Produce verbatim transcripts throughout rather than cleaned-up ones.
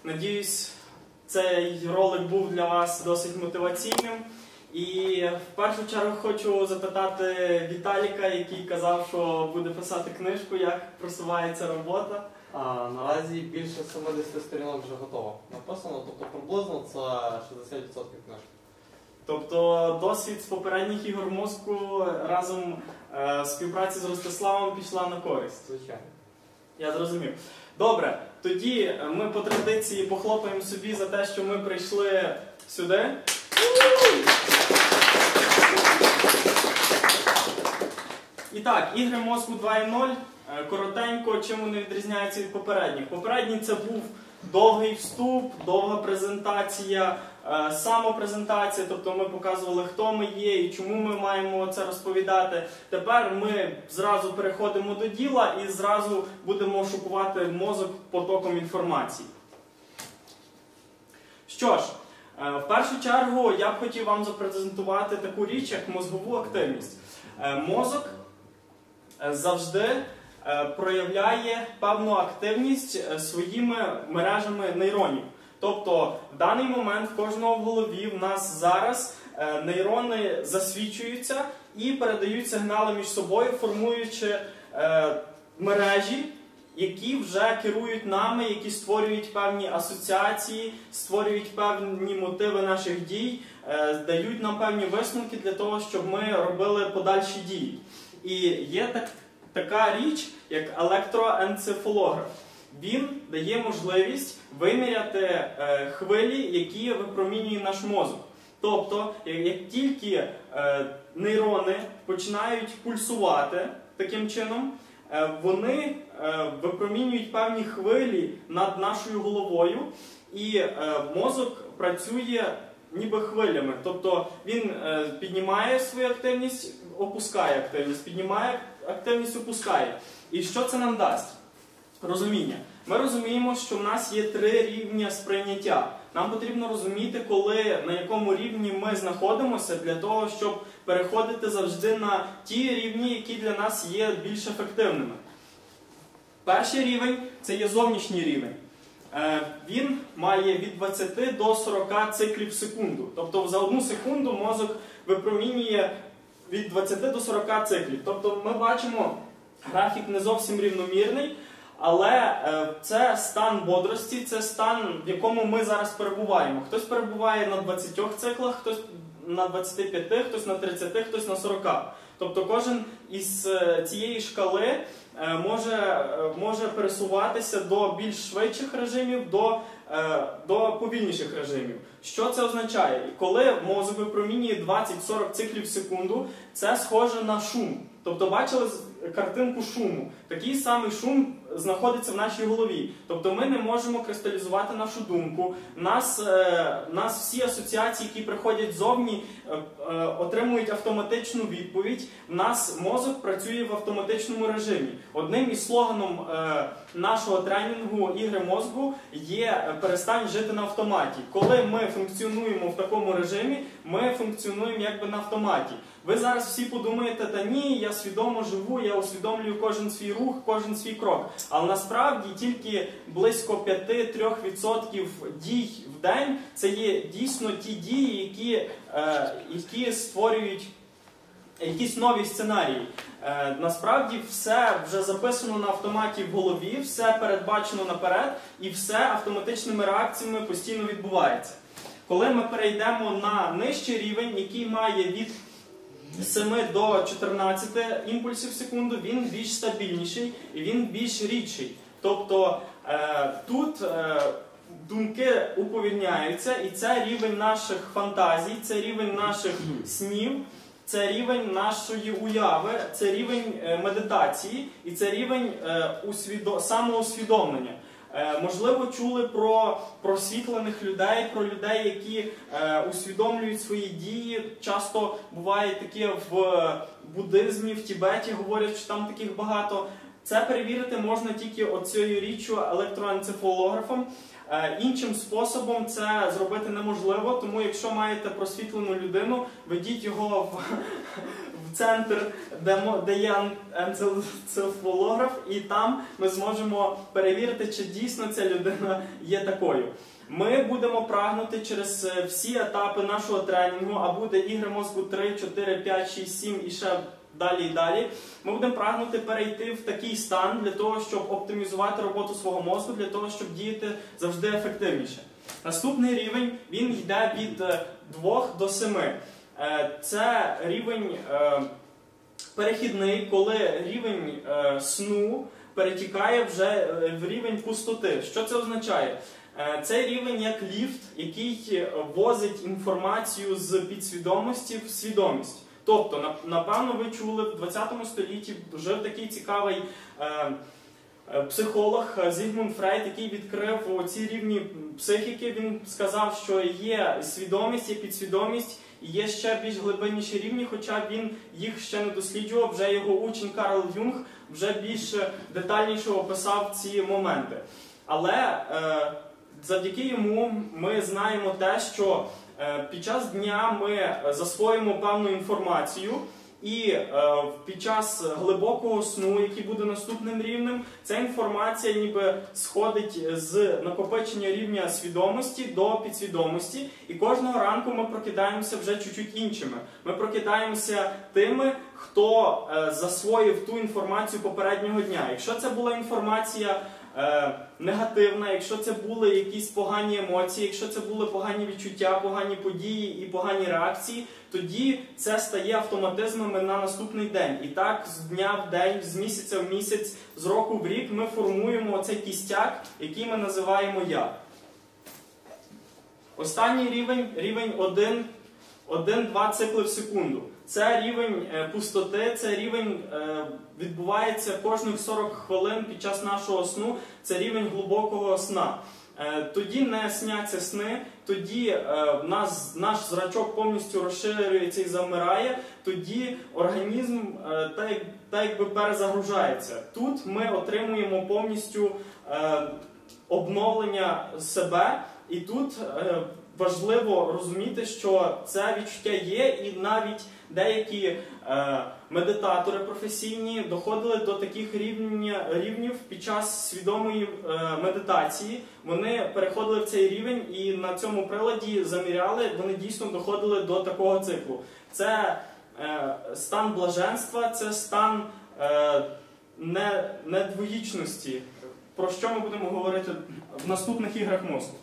Надіюсь, цей ролик був для вас досить мотиваційним. І в першу чергу хочу запитати Віталіка, який казав, що буде писати книжку, як просувається робота. А, наразі більше сімдесят сторінок вже готово написано, тобто приблизно це шістдесят відсотків книжки. Тобто досвід з попередніх ігор мозку разом е, в співпраці з Ростиславом пішла на користь. Звичайно. Я зрозумів. Добре, тоді ми по традиції похлопаємо собі за те, що ми прийшли сюди. І так, ігри мозку два нуль. Коротенько, чим вони відрізняються від попередніх. Попередній це був довгий вступ, довга презентація, самопрезентація, тобто ми показували, хто ми є і чому ми маємо це розповідати. Тепер ми зразу переходимо до діла і зразу будемо шокувати мозок потоком інформації. Що ж, в першу чергу я б хотів вам запрезентувати таку річ, як мозгову активність. Мозок завжди проявляє певну активність своїми мережами нейронів. Тобто, в даний момент в кожного в голові в нас зараз нейрони засвічуються і передають сигнали між собою, формуючи мережі, які вже керують нами, які створюють певні асоціації, створюють певні мотиви наших дій, дають нам певні висновки для того, щоб ми робили подальші дії. І є так, така річ, як електроенцефалограф. Він дає можливість виміряти е, хвилі, які випромінює наш мозок. Тобто, як, як тільки е, нейрони починають пульсувати таким чином, е, вони е, випромінюють певні хвилі над нашою головою, і е, мозок працює ніби хвилями. Тобто, він е, піднімає свою активність, опускає активність, піднімає активність, опускає. І що це нам дасть? Розуміння. Ми розуміємо, що в нас є три рівня сприйняття. Нам потрібно розуміти, коли, на якому рівні ми знаходимося, для того, щоб переходити завжди на ті рівні, які для нас є більш ефективними. Перший рівень – це є зовнішній рівень. Він має від двадцяти до сорока циклів в секунду. Тобто за одну секунду мозок випромінює від двадцяти до сорока циклів. Тобто ми бачимо, графік не зовсім рівномірний, але це стан бодрості, це стан, в якому ми зараз перебуваємо. Хтось перебуває на двадцятьох циклах, хтось на двадцяти п'яти, хтось на тридцяти, хтось на сорока. Тобто кожен із цієї шкали може, може пересуватися до більш швидших режимів, до, до повільніших режимів. Що це означає? Коли мозок випромінює двадцять-сорок циклів в секунду, це схоже на шум. Тобто бачили картинку шуму. Такий самий шум знаходиться в нашій голові. Тобто ми не можемо кристалізувати нашу думку. Нас, е, нас всі асоціації, які приходять ззовні, е, е, отримують автоматичну відповідь. В нас мозок працює в автоматичному режимі. Одним із слоганом е, нашого тренінгу «Ігри мозку» є «Перестань жити на автоматі». Коли ми функціонуємо в такому режимі, ми функціонуємо якби на автоматі. Ви зараз всі подумаєте, та ні, я свідомо живу, я усвідомлюю кожен свій рух, кожен свій крок. Але насправді тільки близько п'ять-три відсотки дій в день – це є дійсно ті дії, які, е, які створюють якісь нові сценарії. Е, насправді все вже записано на автоматі в голові, все передбачено наперед і все автоматичними реакціями постійно відбувається. Коли ми перейдемо на нижчий рівень, який має від семи до чотирнадцяти імпульсів в секунду, він більш стабільніший і він більш рідший. Тобто е, тут е, думки уповільняються, і це рівень наших фантазій, це рівень наших снів, це рівень нашої уяви, це рівень е, медитації і це рівень е, усвідо... самоусвідомлення. Е, можливо, чули про просвітлених людей, про людей, які е, усвідомлюють свої дії. Часто буває таке в буддизмі, в Тібеті, говорять, що там таких багато. Це перевірити можна тільки оцією річчю електроенцефалографом. Е, іншим способом це зробити неможливо, тому якщо маєте просвітлену людину, ведіть його в, в центр, де, мо- де є ан- енцефалограф, і там ми зможемо перевірити, чи дійсно ця людина є такою. Ми будемо прагнути через е, всі етапи нашого тренінгу, а буде ігри мозку три, чотири, п'ять, шість, сім і ще далі і далі. Ми будемо прагнути перейти в такий стан для того, щоб оптимізувати роботу свого мозку, для того, щоб діяти завжди ефективніше. Наступний рівень, він йде від е, двох до семи. Е, Це рівень е, перехідний, коли рівень е, сну перетікає вже е, в рівень пустоти. Що це означає? Е, Цей рівень як ліфт, який возить інформацію з підсвідомості в свідомість. Тобто, нап- напевно, ви чули, в двадцятому столітті жив такий цікавий е, е, психолог Зігмунд Фрейд, який відкрив ці рівні психіки. Він сказав, що є свідомість, є підсвідомість, і є ще більш глибинніші рівні, хоча він їх ще не досліджував. Вже його учень Карл Юнг вже більш детальніше описав ці моменти. Але е, завдяки йому ми знаємо те, що е, під час дня ми засвоїмо певну інформацію, і е, під час глибокого сну, який буде наступним рівнем, ця інформація ніби сходить з накопичення рівня свідомості до підсвідомості, і кожного ранку ми прокидаємося вже чуть-чуть іншими. Ми прокидаємося тими, хто е, засвоїв ту інформацію попереднього дня. Якщо це була інформація е, негативна, якщо це були якісь погані емоції, якщо це були погані відчуття, погані події і погані реакції, тоді це стає автоматизмами на наступний день. І так з дня в день, з місяця в місяць, з року в рік ми формуємо цей кістяк, який ми називаємо «я». Останній рівень, рівень один-два цикли в секунду. Це рівень е, пустоти, це рівень е, відбувається кожних сорок хвилин під час нашого сну, це рівень глибокого сна. Е, тоді не сняться сни, тоді е, нас, наш зрачок повністю розширюється і замирає, тоді організм е, так, так якби перезагружається. Тут ми отримуємо повністю е, обновлення себе, і тут е, важливо розуміти, що це відчуття є, і навіть деякі е, медитатори професійні доходили до таких рівня, рівнів під час свідомої е, медитації. Вони переходили в цей рівень і на цьому приладі заміряли, вони дійсно доходили до такого циклу. Це е, стан блаженства, це стан е, не, недвоїчності, про що ми будемо говорити в наступних іграх мозку.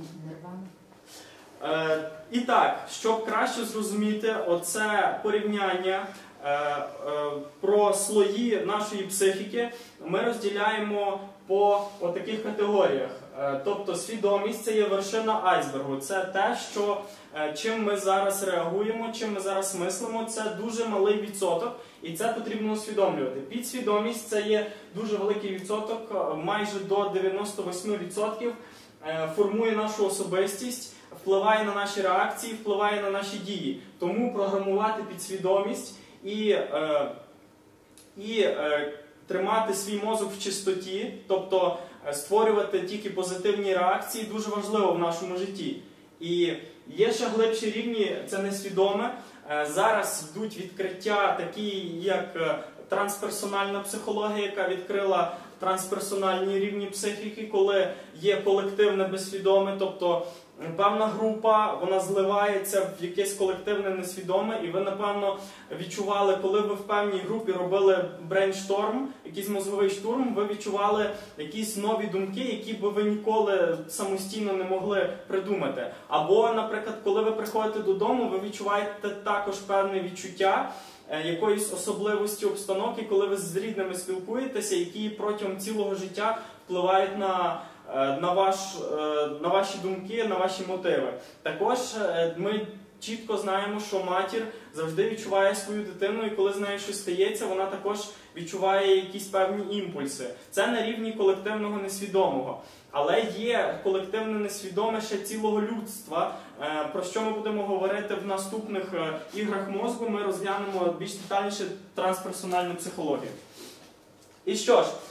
Е, і так, щоб краще зрозуміти оце порівняння е, е, про слої нашої психіки, ми розділяємо по таких категоріях. Е, тобто свідомість – це є вершина айсбергу, це те, що, е, чим ми зараз реагуємо, чим ми зараз мислимо, це дуже малий відсоток, і це потрібно усвідомлювати. Підсвідомість – це є дуже великий відсоток, майже до дев'яноста восьми відсотків, е, формує нашу особистість, впливає на наші реакції, впливає на наші дії. Тому програмувати підсвідомість і, е, і е, тримати свій мозок в чистоті, тобто е, створювати тільки позитивні реакції, дуже важливо в нашому житті. І є ще глибші рівні, це несвідоме. Е, зараз йдуть відкриття такі, як е, трансперсональна психологія, яка відкрила трансперсональні рівні психіки, коли є колективне безсвідоме, тобто певна група, вона зливається в якесь колективне несвідоме, і ви, напевно, відчували, коли ви в певній групі робили брейншторм, якийсь мозговий штурм, ви відчували якісь нові думки, які би ви ніколи самостійно не могли придумати. Або, наприклад, коли ви приходите додому, ви відчуваєте також певне відчуття якоїсь особливості обстановки, коли ви з рідними спілкуєтеся, які протягом цілого життя впливають на На, ваш, на ваші думки, на ваші мотиви. Також ми чітко знаємо, що матір завжди відчуває свою дитину, і коли з нею щось стається, вона також відчуває якісь певні імпульси. Це на рівні колективного несвідомого. Але є колективне несвідоме ще цілого людства, про що ми будемо говорити в наступних іграх мозку. Ми розглянемо більш детальніше трансперсональну психологію. І що ж,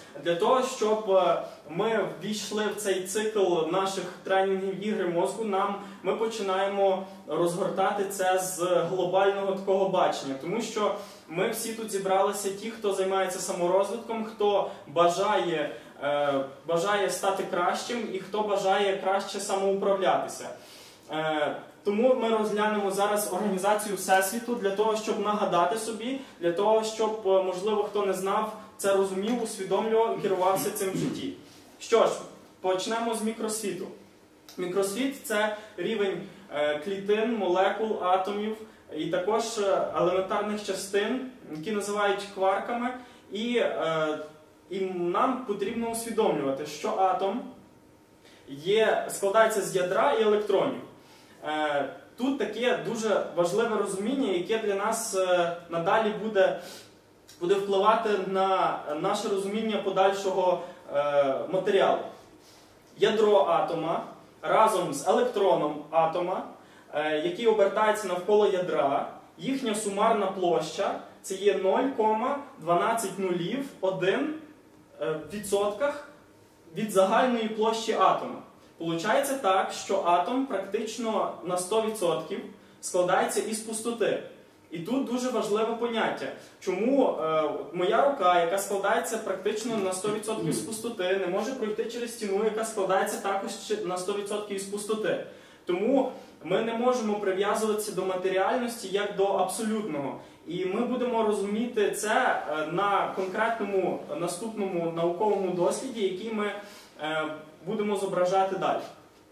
для того, щоб ми ввійшли в цей цикл наших тренінгів ігри мозку, нам ми починаємо розгортати це з глобального такого бачення. Тому що ми всі тут зібралися ті, хто займається саморозвитком, хто бажає, е, бажає стати кращим і хто бажає краще самоуправлятися. Е, Тому ми розглянемо зараз організацію Всесвіту для того, щоб нагадати собі, для того, щоб, можливо, хто не знав, це розумів, усвідомлював, керувався цим в житті. Що ж, почнемо з мікросвіту. Мікросвіт – це рівень клітин, молекул, атомів і також елементарних частин, які називають кварками. І, і нам потрібно усвідомлювати, що атом є, складається з ядра і електронів. Тут таке дуже важливе розуміння, яке для нас надалі буде, буде впливати на наше розуміння подальшого матеріалу. Ядро атома разом з електроном атома, який обертається навколо ядра, їхня сумарна площа – це є нуль цілих дванадцять один відсотках від загальної площі атома. Получається так, що атом практично на сто відсотків складається із пустоти. І тут дуже важливе поняття. Чому е, моя рука, яка складається практично на сто відсотків з пустоти, не може пройти через стіну, яка складається також на сто відсотків із пустоти. Тому ми не можемо прив'язуватися до матеріальності як до абсолютного. І ми будемо розуміти це на конкретному наступному науковому досліді, який ми е, будемо зображати далі.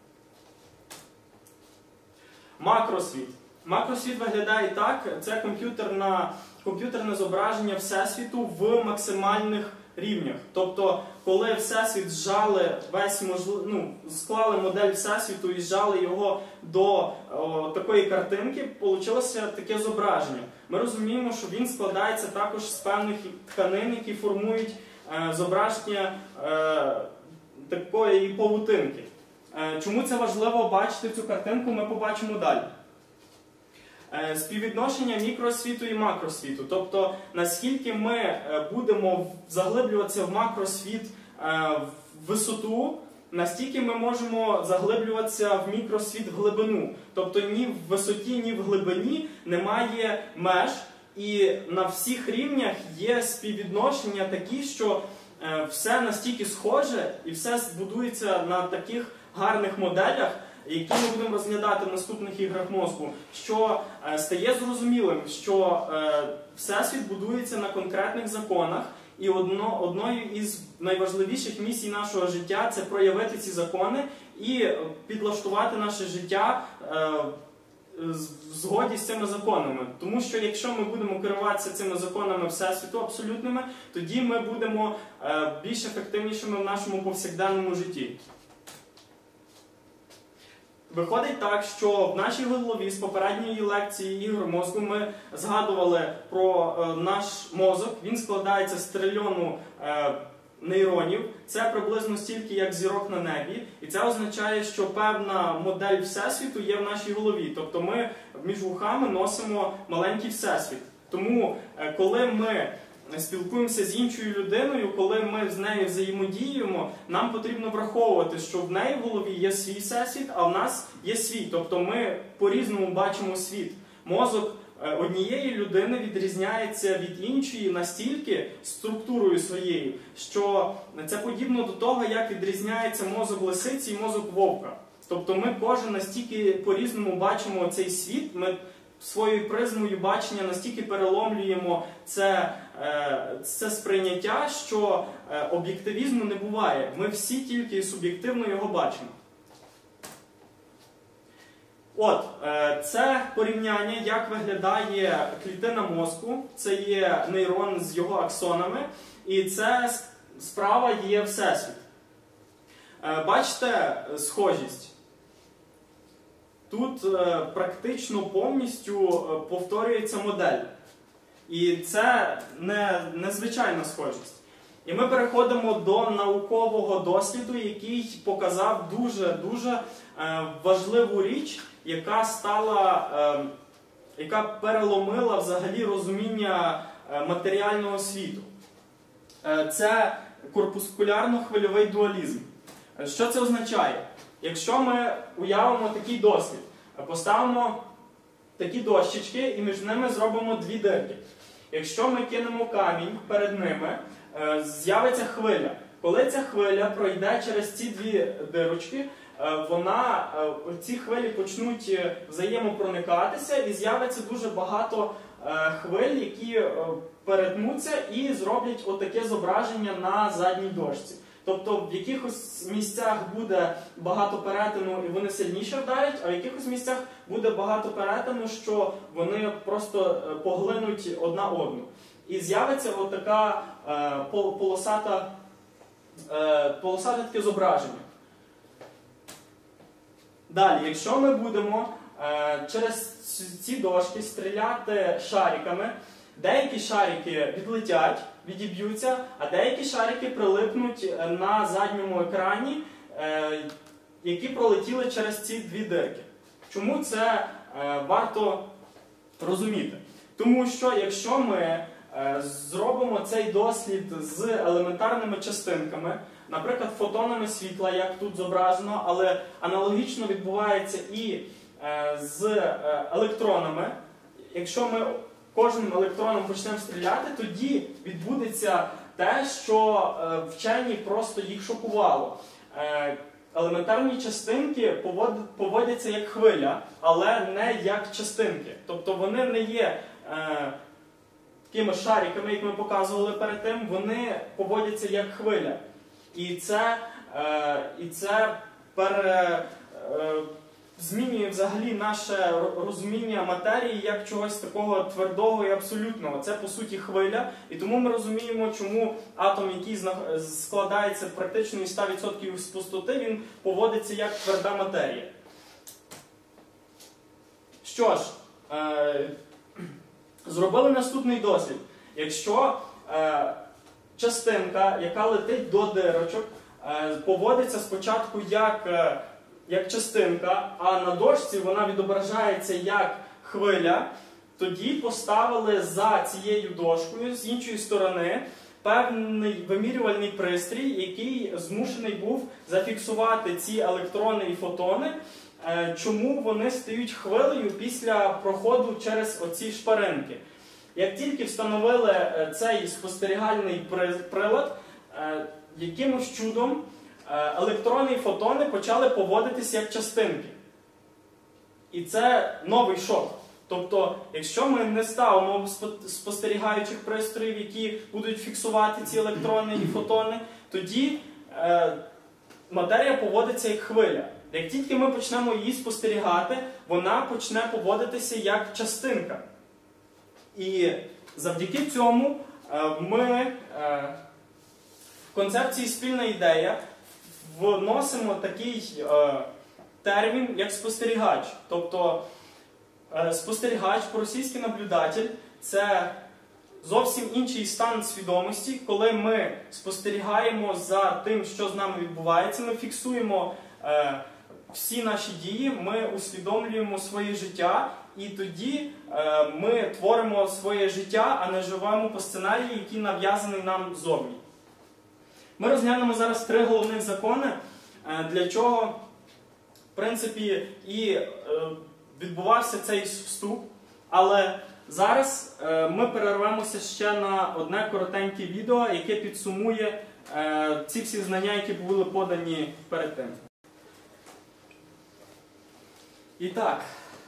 Макросвіт. Макросвіт виглядає так, це комп'ютерне, комп'ютерне зображення Всесвіту в максимальних рівнях. Тобто, коли Всесвіт зжали весь можлив... ну, склали модель Всесвіту і зжали його до о, такої картинки, вийшло таке зображення. Ми розуміємо, що він складається також з певних тканин, які формують е, зображення е, такої павутинки. Е, чому це важливо бачити цю картинку, ми побачимо далі. Співвідношення мікросвіту і макросвіту. Тобто, наскільки ми будемо заглиблюватися в макросвіт в висоту, настільки ми можемо заглиблюватися в мікросвіт в глибину. Тобто, ні в висоті, ні в глибині немає меж. І на всіх рівнях є співвідношення такі, що все настільки схоже і все збудується на таких гарних моделях, які ми будемо розглядати в наступних іграх мозку, що е, стає зрозумілим, що е, Всесвіт будується на конкретних законах, і одно, одною із найважливіших місій нашого життя – це проявити ці закони і підлаштувати наше життя е, в згоді з цими законами. Тому що якщо ми будемо керуватися цими законами Всесвіту абсолютними, тоді ми будемо е, більш ефективнішими в нашому повсякденному житті. Виходить так, що в нашій голові з попередньої лекції ігор мозку ми згадували про е, наш мозок. Він складається з трильйону е, нейронів. Це приблизно стільки, як зірок на небі. І це означає, що певна модель Всесвіту є в нашій голові. Тобто ми між вухами носимо маленький Всесвіт. Тому, е, коли ми спілкуємося з іншою людиною, коли ми з нею взаємодіємо, нам потрібно враховувати, що в неї в голові є свій всесвіт, а в нас є свій. Тобто ми по-різному бачимо світ. Мозок однієї людини відрізняється від іншої настільки структурою своєю, що це подібно до того, як відрізняється мозок лисиці і мозок вовка. Тобто ми кожен настільки по-різному бачимо цей світ, ми своєю призмою бачення настільки переломлюємо це, це сприйняття, що об'єктивізму не буває. Ми всі тільки суб'єктивно його бачимо. От, це порівняння, як виглядає клітина мозку. Це є нейрон з його аксонами. І це справа є Всесвіт. Бачите схожість? Тут е, практично повністю повторюється модель. І це не, незвичайна схожість. І ми переходимо до наукового досліду, який показав дуже-дуже е, важливу річ, яка стала, е, яка переломила взагалі розуміння е, матеріального світу. Е, це корпускулярно-хвильовий дуалізм. Що це означає? Якщо ми уявимо такий дослід, поставимо такі дощечки і між ними зробимо дві дирки. Якщо ми кинемо камінь перед ними, з'явиться хвиля. Коли ця хвиля пройде через ці дві дирочки, вона, ці хвилі почнуть взаємопроникатися і з'явиться дуже багато хвиль, які перетнуться і зроблять отаке зображення на задній дошці. Тобто в якихось місцях буде багато перетину і вони сильніше вдарять, а в якихось місцях буде багато перетину, що вони просто поглинуть одна одну. І з'явиться отака е, полосата, е, полосате таке зображення. Далі, якщо ми будемо е, через ці дошки стріляти шариками, деякі шарики відлетять, відіб'ються, а деякі шарики прилипнуть на задньому екрані, е, які пролетіли через ці дві дирки. Чому це е, варто розуміти? Тому що якщо ми е, зробимо цей дослід з елементарними частинками, наприклад, фотонами світла, як тут зображено, але аналогічно відбувається і е, з е, електронами, якщо ми кожним електроном почнемо стріляти, тоді відбудеться те, що е, вчені просто їх шокувало. Е, елементарні частинки повод, поводяться як хвиля, але не як частинки. Тобто вони не є е, такими шариками, як ми показували перед тим, вони поводяться як хвиля. І це, е, і це пере, е, змінює взагалі наше розуміння матерії як чогось такого твердого і абсолютного. Це, по суті, хвиля. І тому ми розуміємо, чому атом, який складається практично із ста відсотків з пустоти, він поводиться як тверда матерія. Що ж, е зробили наступний дослід. Якщо е частинка, яка летить до дирочок, е поводиться спочатку як е як частинка, а на дошці вона відображається як хвиля, тоді поставили за цією дошкою з іншої сторони певний вимірювальний пристрій, який змушений був зафіксувати ці електрони і фотони, чому вони стають хвилею після проходу через оці шпаринки. Як тільки встановили цей спостерігальний прилад, якимось чудом електрони і фотони почали поводитися як частинки. І це новий шок. Тобто, якщо ми не ставимо спостерігаючих пристроїв, які будуть фіксувати ці електрони і фотони, тоді е, матерія поводиться як хвиля. Як тільки ми почнемо її спостерігати, вона почне поводитися як частинка. І завдяки цьому е, ми е, в концепції «Спільна ідея» вносимо такий е, термін, як спостерігач. Тобто е, спостерігач, по-російськи наблюдатель, це зовсім інший стан свідомості, коли ми спостерігаємо за тим, що з нами відбувається, ми фіксуємо е, всі наші дії, ми усвідомлюємо своє життя, і тоді е, ми творимо своє життя, а не живемо по сценарії, який нав'язаний нам ззовні. Ми розглянемо зараз три головних закони, для чого, в принципі, і відбувався цей вступ. Але зараз ми перервемося ще на одне коротеньке відео, яке підсумує ці всі знання, які були подані перед тим. І так,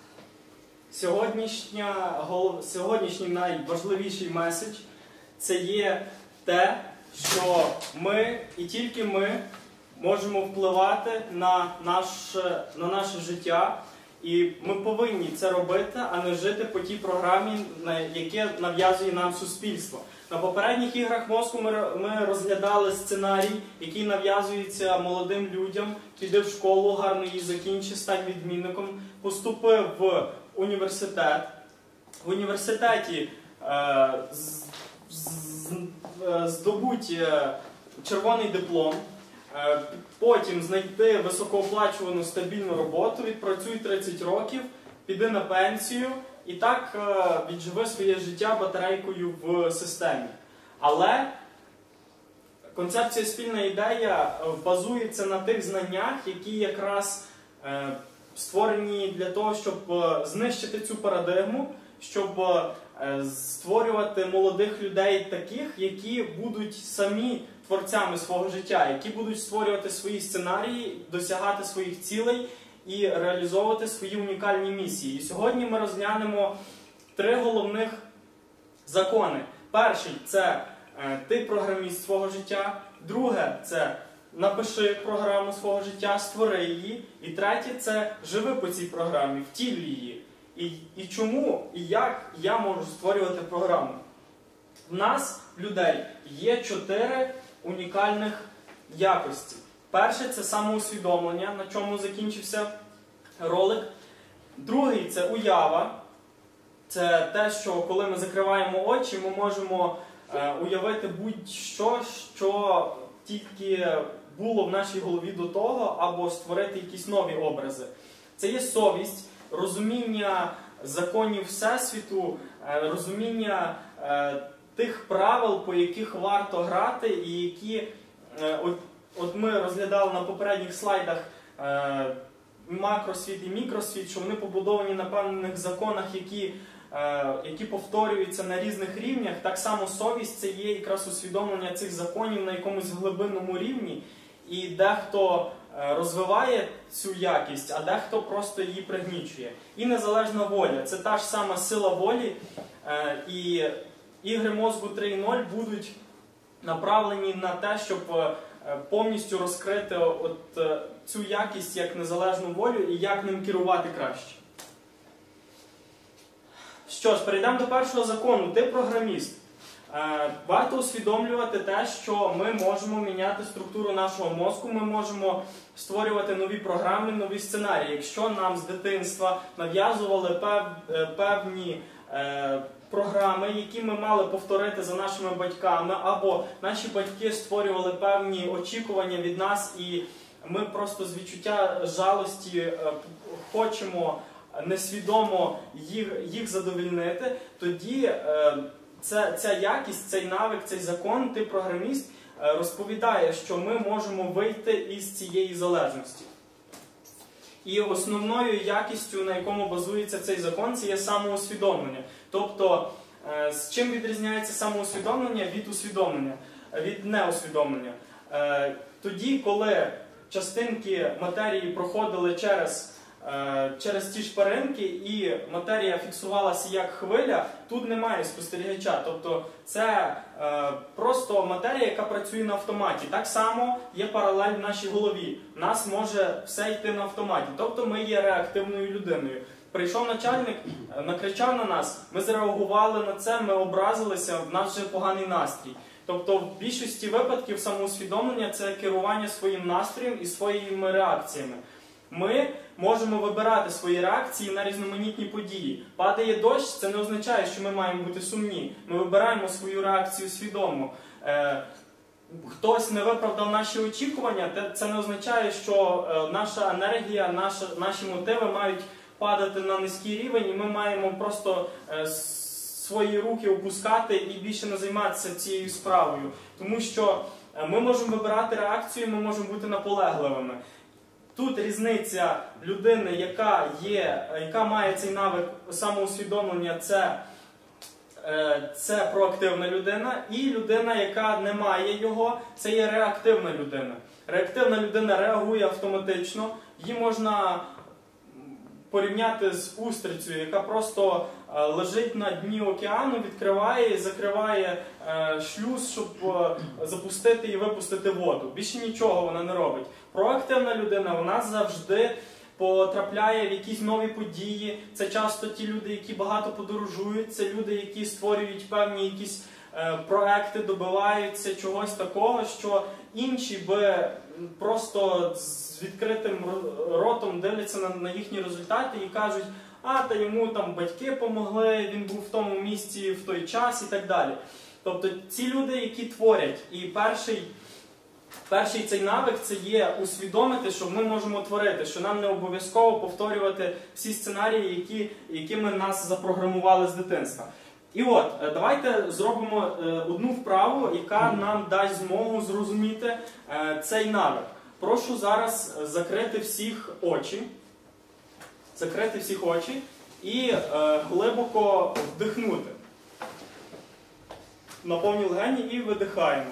сьогоднішній найважливіший меседж – це є те, що ми і тільки ми можемо впливати на наше, на наше життя, і ми повинні це робити, а не жити по тій програмі, яке нав'язує нам суспільство. На попередніх іграх мозку ми, ми розглядали сценарій, який нав'язується молодим людям: піди в школу, гарно її закінчи, стань відмінником, поступи в університет. В університеті е, з, з, здобудь червоний диплом, потім знайти високооплачувану стабільну роботу, відпрацюй тридцять років, піди на пенсію і так відживи своє життя батарейкою в системі. Але концепція «Спільна ідея» базується на тих знаннях, які якраз е, створені для того, щоб знищити цю парадигму, щоб е, створювати молодих людей таких, які будуть самі творцями свого життя, які будуть створювати свої сценарії, досягати своїх цілей і реалізовувати свої унікальні місії. І сьогодні ми розглянемо три головних закони. Перший – це е, ти програміст свого життя. Друге – це напиши програму свого життя, створи її. І третє – це живи по цій програмі, втілюй її. І, і чому, і як я можу створювати програму? В нас, людей, є чотири унікальних якості. Перше – це самоусвідомлення, на чому закінчився ролик. Другий – це уява. Це те, що коли ми закриваємо очі, ми можемо е, уявити будь-що, що тільки було в нашій голові до того, або створити якісь нові образи. Це є совість, розуміння законів Всесвіту, е, розуміння е, тих правил, по яких варто грати, і які, е, от, от ми розглядали на попередніх слайдах, е, макросвіт і мікросвіт, що вони побудовані на певних законах, які, е, які повторюються на різних рівнях. Так само совість – це є якраз усвідомлення цих законів на якомусь глибинному рівні. І дехто е, розвиває цю якість, а дехто просто її пригнічує. І незалежна воля – це та ж сама сила волі. Е, і ігри мозку три нуль будуть направлені на те, щоб е, повністю розкрити от, е, цю якість як незалежну волю і як ним керувати краще. Що ж, перейдемо до першого закону. Ти програміст. Е, варто усвідомлювати те, що ми можемо міняти структуру нашого мозку, ми можемо створювати нові програми, нові сценарії. Якщо нам з дитинства нав'язували пев, е, певні е, програми, які ми мали повторити за нашими батьками, або наші батьки створювали певні очікування від нас, і ми просто з відчуття жалості е, хочемо несвідомо їх, їх задовільнити, тоді е, це, ця якість, цей навик, цей закон, ти програміст, е, розповідає, що ми можемо вийти із цієї залежності. І основною якістю, на якому базується цей закон, це є самоусвідомлення. Тобто, е, з чим відрізняється самоусвідомлення від усвідомлення, від неусвідомлення? Е, тоді, коли частинки матерії проходили через через ті шпаринки і матерія фіксувалася як хвиля, тут немає спостерігача. Тобто це е, просто матерія, яка працює на автоматі. Так само є паралель в нашій голові. В нас може все йти на автоматі. Тобто ми є реактивною людиною. Прийшов начальник, накричав на нас, ми зреагували на це, ми образилися, в нас вже поганий настрій. Тобто в більшості випадків самоусвідомлення – це керування своїм настроєм і своїми реакціями. Ми можемо вибирати свої реакції на різноманітні події. Падає дощ, це не означає, що ми маємо бути сумні. Ми вибираємо свою реакцію свідомо. Е, хтось не виправдав наші очікування, це не означає, що е, наша енергія, наша, наші мотиви мають падати на низький рівень, і ми маємо просто е, свої руки опускати і більше не займатися цією справою. Тому що е, ми можемо вибирати реакцію, ми можемо бути наполегливими. Тут різниця людини, яка, є, яка має цей навик самоусвідомлення, це, це проактивна людина, і людина, яка не має його, це є реактивна людина. Реактивна людина реагує автоматично, її можна порівняти з устрицею, яка просто лежить на дні океану, відкриває і закриває шлюз, щоб запустити і випустити воду. Більше нічого вона не робить. Проактивна людина, вона завжди потрапляє в якісь нові події. Це часто ті люди, які багато подорожують, це люди, які створюють певні якісь проекти, добиваються чогось такого, що інші би просто з відкритим ротом дивляться на, на їхні результати і кажуть, а, та йому там батьки помогли, він був в тому місці в той час і так далі. Тобто ці люди, які творять, і перший, перший цей навик – це є усвідомити, що ми можемо творити, що нам не обов'язково повторювати всі сценарії, які, якими нас запрограмували з дитинства. І от, е, давайте зробимо е, одну вправу, яка нам дасть змогу зрозуміти е, цей навик. Прошу зараз закрити всіх очі, закрити всіх очі і е, глибоко вдихнути. На повні легені і видихаємо.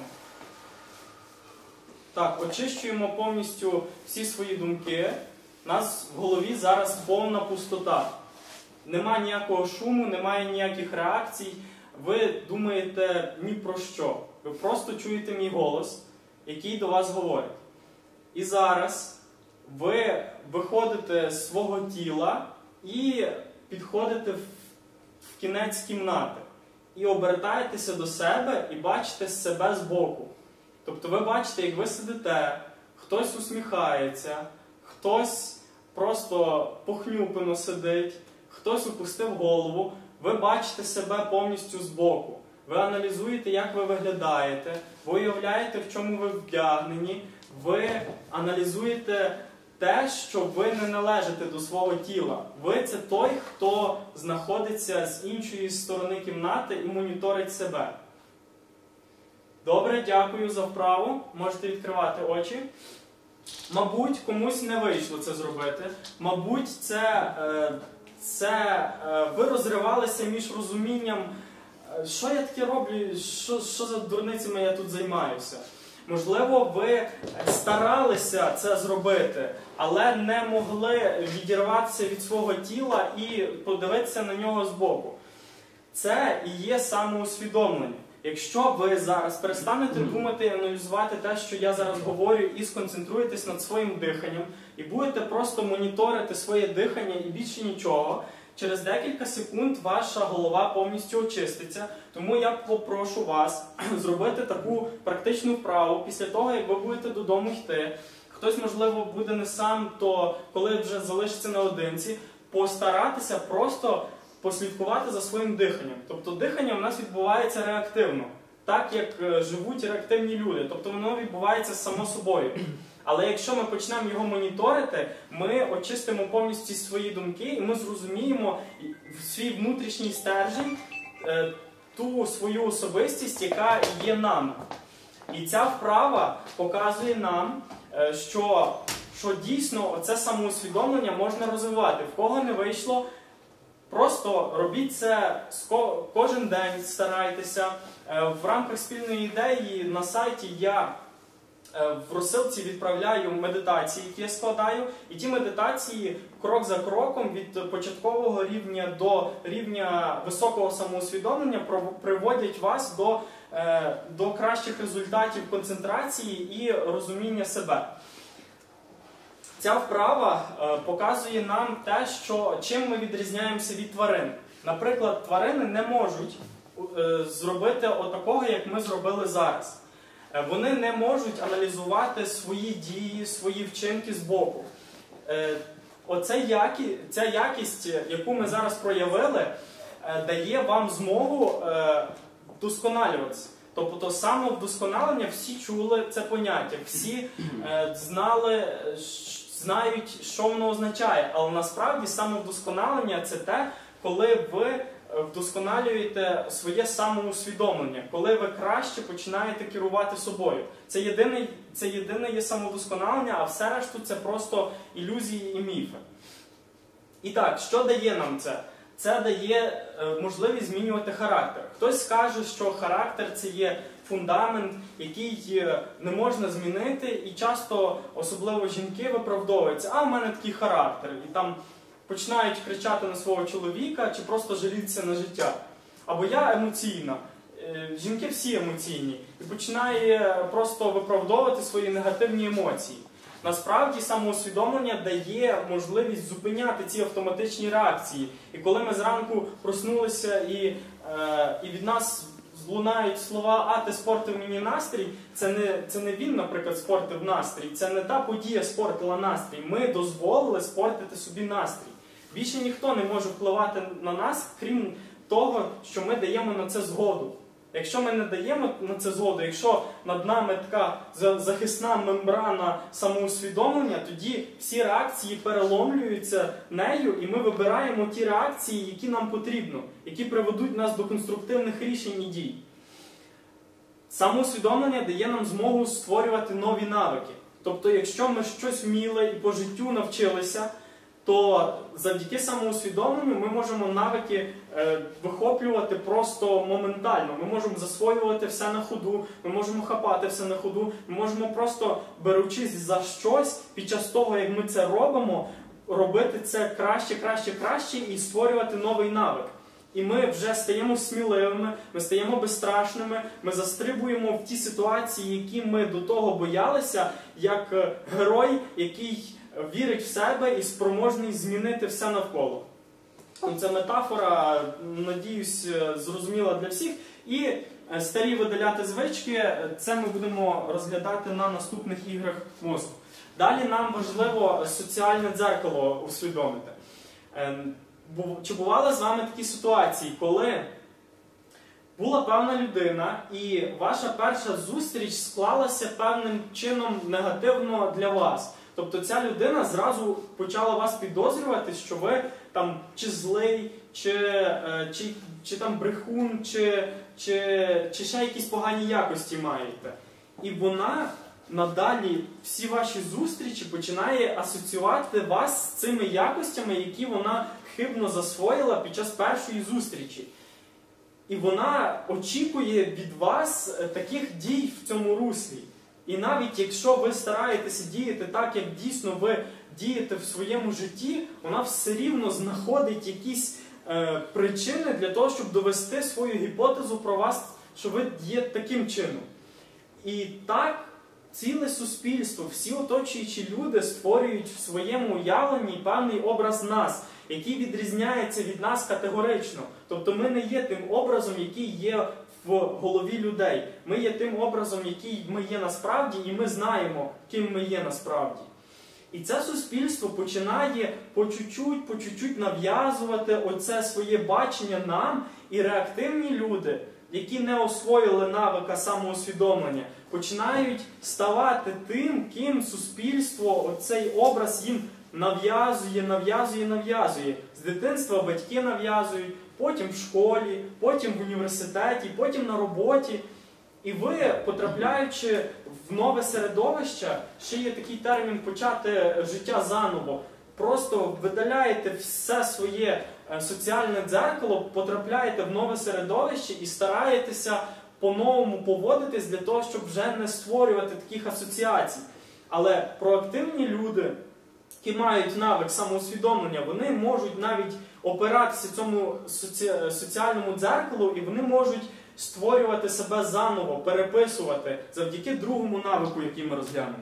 Так, очищуємо повністю всі свої думки. У нас в голові зараз повна пустота. Немає ніякого шуму, немає ніяких реакцій. Ви думаєте ні про що. Ви просто чуєте мій голос, який до вас говорить. І зараз ви виходите з свого тіла і підходите в кінець кімнати. І обертаєтеся до себе і бачите себе збоку. Тобто ви бачите, як ви сидите, хтось усміхається, хтось просто похнюпено сидить, хтось опустив голову. Ви бачите себе повністю збоку. Ви аналізуєте, як ви виглядаєте, ви уявляєте, в чому ви вдягнені, ви аналізуєте те, що ви не належите до свого тіла. Ви – це той, хто знаходиться з іншої сторони кімнати і моніторить себе. Добре, дякую за вправу. Можете відкривати очі. Мабуть, комусь не вийшло це зробити. Мабуть, це, це ви розривалися між розумінням, що я таке роблю, що, що за дурницями я тут займаюся. Можливо, ви старалися це зробити, але не могли відірватися від свого тіла і подивитися на нього збоку. Це і є самоусвідомлення. Якщо ви зараз перестанете думати і аналізувати те, що я зараз говорю, і сконцентруєтесь над своїм диханням, і будете просто моніторити своє дихання і більше нічого, через декілька секунд ваша голова повністю очиститься. Тому я попрошу вас зробити таку практичну вправу після того, як ви будете додому йти. Хтось, можливо, буде не сам, то коли вже залишиться наодинці, постаратися просто послідкувати за своїм диханням. Тобто дихання у нас відбувається реактивно, так як живуть реактивні люди. Тобто воно відбувається само собою. Але якщо ми почнемо його моніторити, ми очистимо повністю свої думки і ми зрозуміємо свій внутрішній стержень, ту свою особистість, яка є нами. І ця вправа показує нам, що, що дійсно це самоусвідомлення можна розвивати. В кого не вийшло, просто робіть це кожен день, старайтеся. В рамках спільної ідеї на сайті я в розсилці відправляю медитації, які я складаю, і ті медитації крок за кроком від початкового рівня до рівня високого самоусвідомлення приводять вас до, до кращих результатів концентрації і розуміння себе. Ця вправа показує нам те, що, чим ми відрізняємося від тварин. Наприклад, тварини не можуть зробити отакого, як ми зробили зараз. Вони не можуть аналізувати свої дії, свої вчинки збоку. Оце які, ця якість, яку ми зараз проявили, дає вам змогу вдосконалюватися. Тобто самовдосконалення, всі чули це поняття, всі знали, знають, що воно означає. Але насправді самовдосконалення – це те, коли ви вдосконалюєте своє самоусвідомлення, коли ви краще починаєте керувати собою. Це єдине, це єдине є самовдосконалення, а все решту це просто ілюзії і міфи. І так, що дає нам це? Це дає можливість змінювати характер. Хтось скаже, що характер – це є фундамент, який не можна змінити, і часто, особливо жінки, виправдовуються: а в мене такий характер. І там починають кричати на свого чоловіка чи просто жалітися на життя. Або я емоційна. Жінки всі емоційні. І починає просто виправдовувати свої негативні емоції. Насправді самоусвідомлення дає можливість зупиняти ці автоматичні реакції. І коли ми зранку проснулися і, е, і від нас лунають слова «а, ти спортив мені настрій», це не, це не він, наприклад, спортив настрій, це не та подія спортила настрій. Ми дозволили спортити собі настрій. Більше ніхто не може впливати на нас, крім того, що ми даємо на це згоду. Якщо ми не даємо на це згоду, якщо над нами така захисна мембрана самоусвідомлення, тоді всі реакції переломлюються нею, і ми вибираємо ті реакції, які нам потрібно, які приведуть нас до конструктивних рішень і дій. Самоусвідомлення дає нам змогу створювати нові навики. Тобто, якщо ми щось вміли і по життю навчилися, то завдяки самоусвідомленню ми можемо навики е, вихоплювати просто моментально. Ми можемо засвоювати все на ходу, ми можемо хапати все на ходу, ми можемо просто, беручись за щось, під час того, як ми це робимо, робити це краще, краще, краще і створювати новий навик. І ми вже стаємо сміливими, ми стаємо безстрашними, ми застрибуємо в ті ситуації, які ми до того боялися, як герой, який вірить в себе і спроможний змінити все навколо. Це метафора, надіюсь, зрозуміла для всіх. І старі видаляти звички, це ми будемо розглядати на наступних іграх мозку. Далі нам важливо соціальне дзеркало усвідомити. Чи бували з вами такі ситуації, коли була певна людина і ваша перша зустріч склалася певним чином негативно для вас? Тобто ця людина зразу почала вас підозрювати, що ви там чи злий, чи, чи, чи там брехун, чи, чи, чи ще якісь погані якості маєте. І вона надалі всі ваші зустрічі починає асоціювати вас з цими якостями, які вона хибно засвоїла під час першої зустрічі. І вона очікує від вас таких дій в цьому руслі. І навіть якщо ви стараєтеся діяти так, як дійсно ви дієте в своєму житті, вона все рівно знаходить якісь е, причини для того, щоб довести свою гіпотезу про вас, що ви дієте таким чином. І так ціле суспільство, всі оточуючі люди створюють в своєму уявленні певний образ нас, який відрізняється від нас категорично. Тобто ми не є тим образом, який є в голові людей. Ми є тим образом, який ми є насправді, і ми знаємо, ким ми є насправді. І це суспільство починає по чуть-чуть, по чуть-чуть нав'язувати оце своє бачення нам, і реактивні люди, які не освоїли навика самоусвідомлення, починають ставати тим, ким суспільство, оцей образ їм нав'язує, нав'язує, нав'язує. З дитинства батьки нав'язують, потім в школі, потім в університеті, потім на роботі. І ви, потрапляючи в нове середовище, ще є такий термін «почати життя заново», просто видаляєте все своє соціальне дзеркало, потрапляєте в нове середовище і стараєтеся по-новому поводитись для того, щоб вже не створювати таких асоціацій. Але проактивні люди, які мають навик самоусвідомлення, вони можуть навіть опиратися цьому соці... соціальному дзеркалу, і вони можуть створювати себе заново, переписувати завдяки другому навику, який ми розглянемо.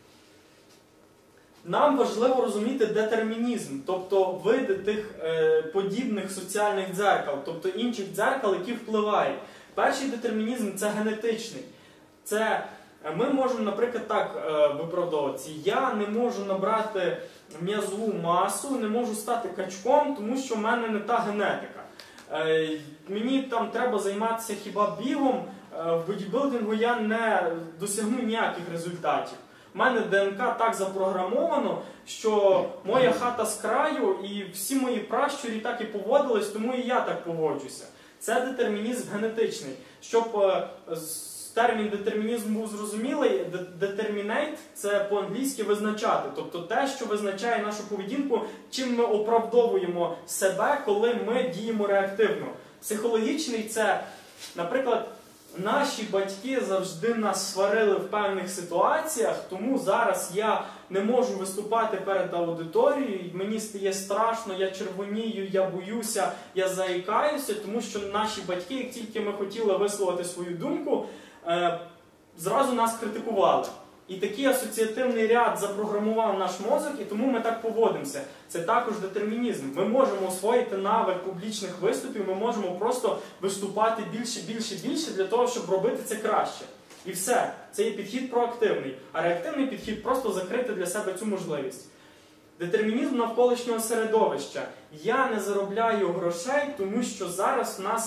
Нам важливо розуміти детермінізм, тобто види тих е, подібних соціальних дзеркал, тобто інших дзеркал, які впливають. Перший детермінізм – це генетичний. Це ми можемо, наприклад, так е, виправдовуватися. Я не можу набрати м'язову масу, не можу стати качком, тому що в мене не та генетика. Е, мені там треба займатися хіба бігом, е, в бодібілдингу я не досягну ніяких результатів. У мене ДНК так запрограмовано, що моя хата з краю і всі мої пращурі так і поводились, тому і я так поводжуся. Це детермінізм генетичний. Щоб е, термін детермінізм був зрозумілий, determinate – це по-англійськи визначати. Тобто те, що визначає нашу поведінку, чим ми оправдовуємо себе, коли ми діємо реактивно. Психологічний – це, наприклад, наші батьки завжди нас сварили в певних ситуаціях, тому зараз я не можу виступати перед аудиторією, мені стає страшно, я червонію, я боюся, я заїкаюся, тому що наші батьки, як тільки ми хотіли висловити свою думку, е, зразу нас критикували. І такий асоціативний ряд запрограмував наш мозок, і тому ми так поводимося. Це також детермінізм. Ми можемо освоїти навик публічних виступів, ми можемо просто виступати більше, більше, більше для того, щоб робити це краще. І все. Це є підхід проактивний. А реактивний підхід – просто закрити для себе цю можливість. Детермінізм навколишнього середовища. Я не заробляю грошей, тому що зараз в нас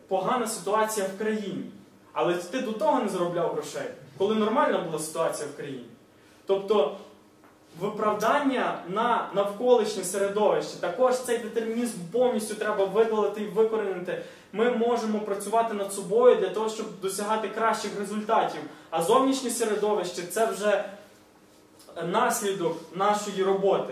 погана ситуація в країні. Але ти до того не заробляв грошей, коли нормальна була ситуація в країні. Тобто, виправдання на навколишнє середовище, також цей детермінізм повністю треба видалити і викорінити. Ми можемо працювати над собою для того, щоб досягати кращих результатів. А зовнішнє середовище – це вже наслідок нашої роботи.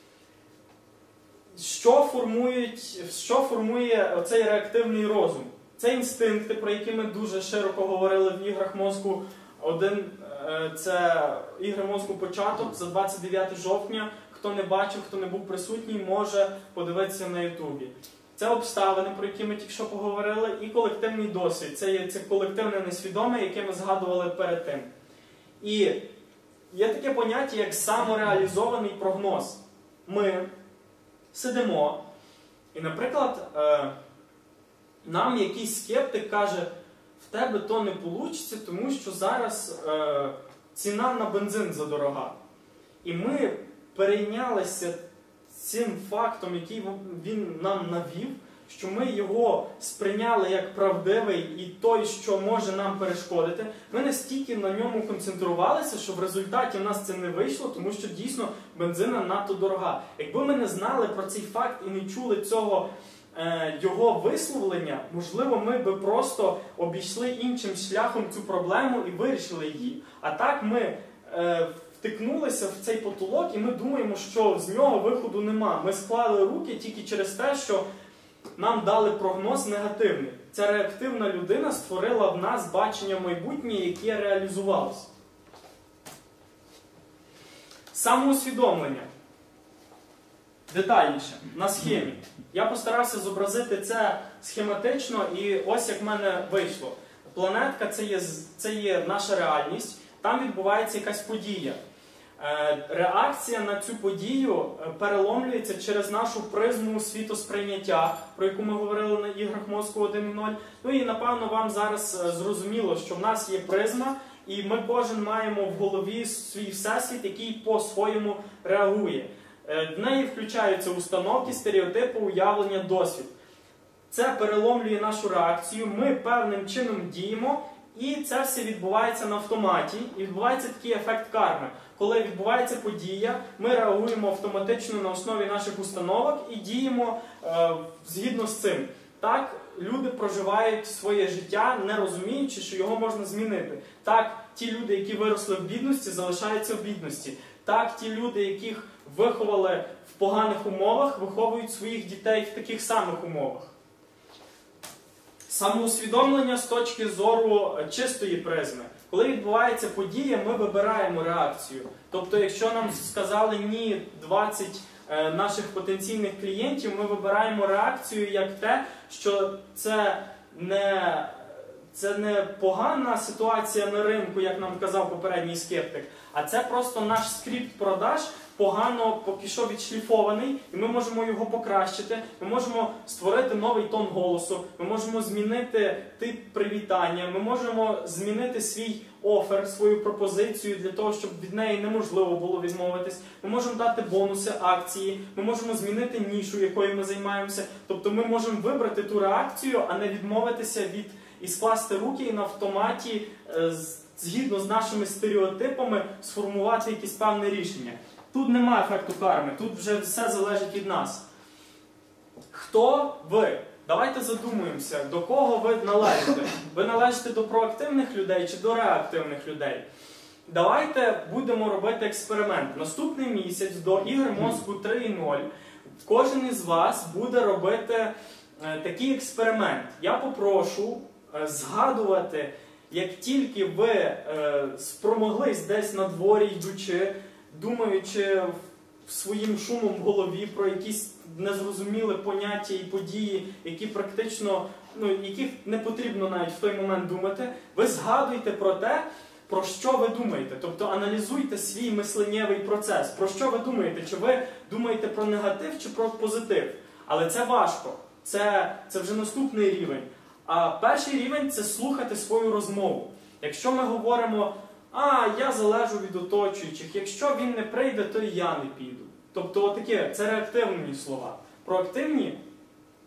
Що формують, що формує оцей реактивний розум? Це інстинкти, про які ми дуже широко говорили в іграх мозку. Один – це ігри мозку початок за двадцять дев'яте жовтня. Хто не бачив, хто не був присутній, може подивитися на ютубі. Це обставини, про які ми тільки що поговорили, і колективний досвід. Це є це колективне несвідоме, яке ми згадували перед тим. І є таке поняття, як самореалізований прогноз. Ми сидимо, і, наприклад, нам якийсь скептик каже, в тебе то не вийде, тому що зараз е, ціна на бензин задорога. І ми перейнялися цим фактом, який він нам навів, що ми його сприйняли як правдивий і той, що може нам перешкодити. Ми настільки на ньому концентрувалися, що в результаті в нас це не вийшло, тому що дійсно бензина надто дорога. Якби ми не знали про цей факт і не чули цього його висловлення, можливо, ми би просто обійшли іншим шляхом цю проблему і вирішили її. А так ми е, втикнулися в цей потолок і ми думаємо, що з нього виходу нема. Ми склали руки тільки через те, що нам дали прогноз негативний. Ця реактивна людина створила в нас бачення майбутнє, яке реалізувалося. Самоусвідомлення. Детальніше, на схемі. Я постарався зобразити це схематично, і ось як в мене вийшло. Планетка – це є, це є наша реальність, там відбувається якась подія. Е, реакція на цю подію переломлюється через нашу призму світосприйняття, про яку ми говорили на іграх мозку один і нуль. Ну і, напевно, вам зараз зрозуміло, що в нас є призма, і ми кожен маємо в голові свій всесвіт, який по-своєму реагує. В неї включаються установки, стереотипи, уявлення, досвід. Це переломлює нашу реакцію, ми певним чином діємо, і це все відбувається на автоматі. І відбувається такий ефект карми. Коли відбувається подія, ми реагуємо автоматично на основі наших установок і діємо е, згідно з цим. Так, люди проживають своє життя, не розуміючи, що його можна змінити. Так, ті люди, які виросли в бідності, залишаються в бідності. Так, ті люди, яких виховали в поганих умовах, виховують своїх дітей в таких самих умовах. Самоусвідомлення з точки зору чистої призми. Коли відбувається подія, ми вибираємо реакцію. Тобто, якщо нам сказали «ні» двадцять е, наших потенційних клієнтів, ми вибираємо реакцію як те, що це не, це не погана ситуація на ринку, як нам казав попередній скептик, а це просто наш скрипт продаж, погано поки що відшліфований, і ми можемо його покращити, ми можемо створити новий тон голосу, ми можемо змінити тип привітання, ми можемо змінити свій офер, свою пропозицію для того, щоб від неї неможливо було відмовитись, ми можемо дати бонуси, акції, ми можемо змінити нішу, якою ми займаємося, тобто ми можемо вибрати ту реакцію, а не відмовитися від і скласти руки і на автоматі, згідно з нашими стереотипами, сформувати якесь певне рішення. Тут немає ефекту карми, тут вже все залежить від нас. Хто ви? Давайте задумаємося, до кого ви належите. Ви належите до проактивних людей чи до реактивних людей? Давайте будемо робити експеримент. Наступний місяць до ігр мозку три і нуль кожен із вас буде робити е, такий експеримент. Я попрошу е, згадувати, як тільки ви е, спромоглись десь на дворі йдучи, думаючи своїм шумом в голові про якісь незрозумілі поняття і події, які практично, ну, яких не потрібно навіть в той момент думати, ви згадуйте про те, про що ви думаєте. Тобто аналізуйте свій мисленнєвий процес. Про що ви думаєте? Чи ви думаєте про негатив, чи про позитив? Але це важко. Це, це вже наступний рівень. А перший рівень – це слухати свою розмову. Якщо ми говоримо, а, я залежу від оточуючих, якщо він не прийде, то і я не піду. Тобто отаке, це реактивні слова. Проактивні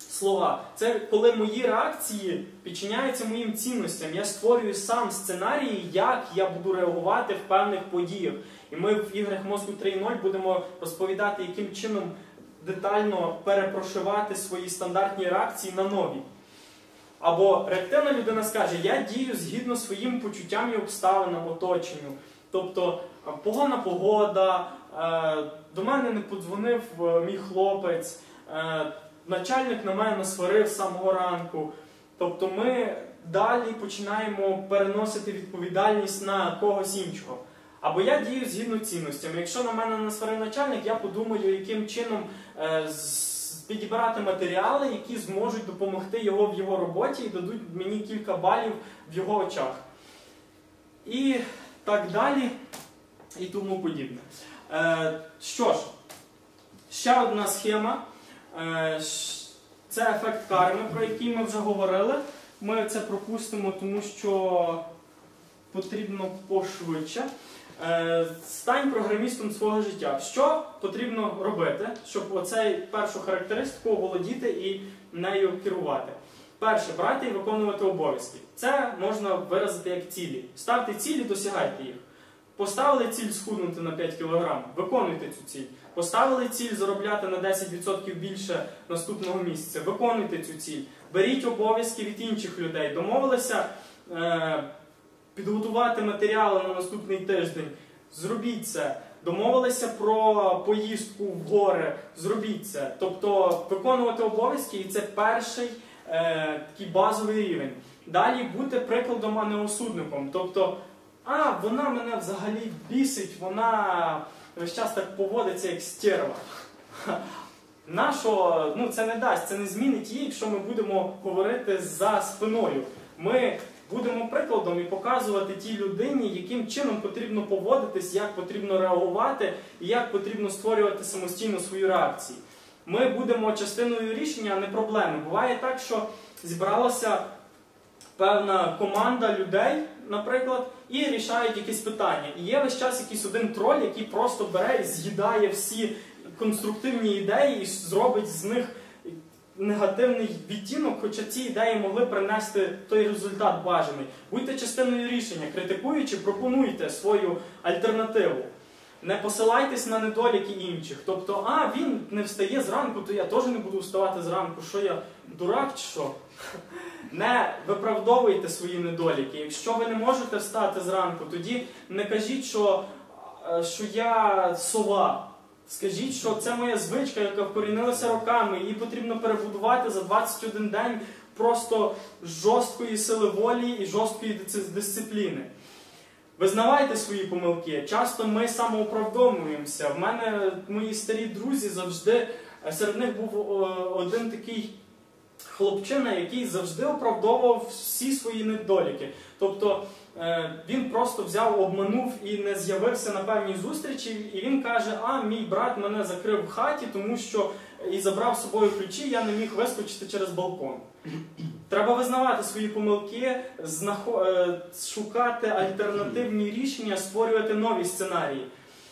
слова. Це коли мої реакції підчиняються моїм цінностям. Я створюю сам сценарії, як я буду реагувати в певних подіях. І ми в іграх мозку три нуль будемо розповідати, яким чином детально перепрошивати свої стандартні реакції на нові. Або реактивна людина скаже, я дію згідно своїм почуттям і обставинам, оточенню. Тобто, погана погода, до мене не подзвонив мій хлопець, начальник на мене насварив з самого ранку. Тобто ми далі починаємо переносити відповідальність на когось іншого. Або я дію згідно цінностям. Якщо на мене насварив начальник, я подумаю, яким чином підібрати матеріали, які зможуть допомогти його в його роботі і дадуть мені кілька балів в його очах. І так далі, і тому подібне. Е, що ж, ще одна схема. Е, це ефект карми, про який ми вже говорили. Ми це пропустимо, тому що потрібно пошвидше. Е, стань програмістом свого життя. Що потрібно робити, щоб оцей першу характеристику володіти і нею керувати? Перше, брати і виконувати обов'язки. Це можна виразити як цілі. Ставте цілі, досягайте їх. Поставили ціль схуднути на п'ять кілограмів, виконуйте цю ціль. Поставили ціль заробляти на десять відсотків більше наступного місяця, виконуйте цю ціль. Беріть обов'язки від інших людей. Домовилися е, підготувати матеріали на наступний тиждень, зробіть це. Домовилися про поїздку в гори, зробіть це. Тобто виконувати обов'язки, і це перший е, такий базовий рівень. Далі бути прикладом, а не осудником. Тобто, а, вона мене взагалі бісить, вона весь час так поводиться, як стерва. Нашого, ну, це не дасть, це не змінить її, якщо ми будемо говорити за спиною. Ми будемо прикладом і показувати тій людині, яким чином потрібно поводитись, як потрібно реагувати і як потрібно створювати самостійно свою реакцію. Ми будемо частиною рішення, а не проблеми. Буває так, що зібралася певна команда людей, наприклад, і рішають якісь питання. І є весь час якийсь один троль, який просто бере і з'їдає всі конструктивні ідеї і зробить з них негативний відтінок, хоча ці ідеї могли принести той результат бажаний. Будьте частиною рішення, критикуючи, пропонуйте свою альтернативу. Не посилайтесь на недоліки інших. Тобто, а, він не встає зранку, то я теж не буду вставати зранку. Що я, дурак чи що? Не виправдовуйте свої недоліки. Якщо ви не можете встати зранку, тоді не кажіть, що, що я сова. Скажіть, що це моя звичка, яка вкорінилася роками, її потрібно перебудувати за двадцять один день просто жорсткої сили волі і жорсткої дисципліни. Визнавайте свої помилки. Часто ми самооправдовуємося. В мене мої старі друзі завжди, серед них був один такий хлопчина, який завжди оправдовував всі свої недоліки. Тобто він просто взяв, обманув і не з'явився на певній зустрічі, і він каже, а, мій брат мене закрив в хаті, тому що і забрав з собою ключі, я не міг вискочити через балкон. Треба визнавати свої помилки, шукати альтернативні рішення, створювати нові сценарії.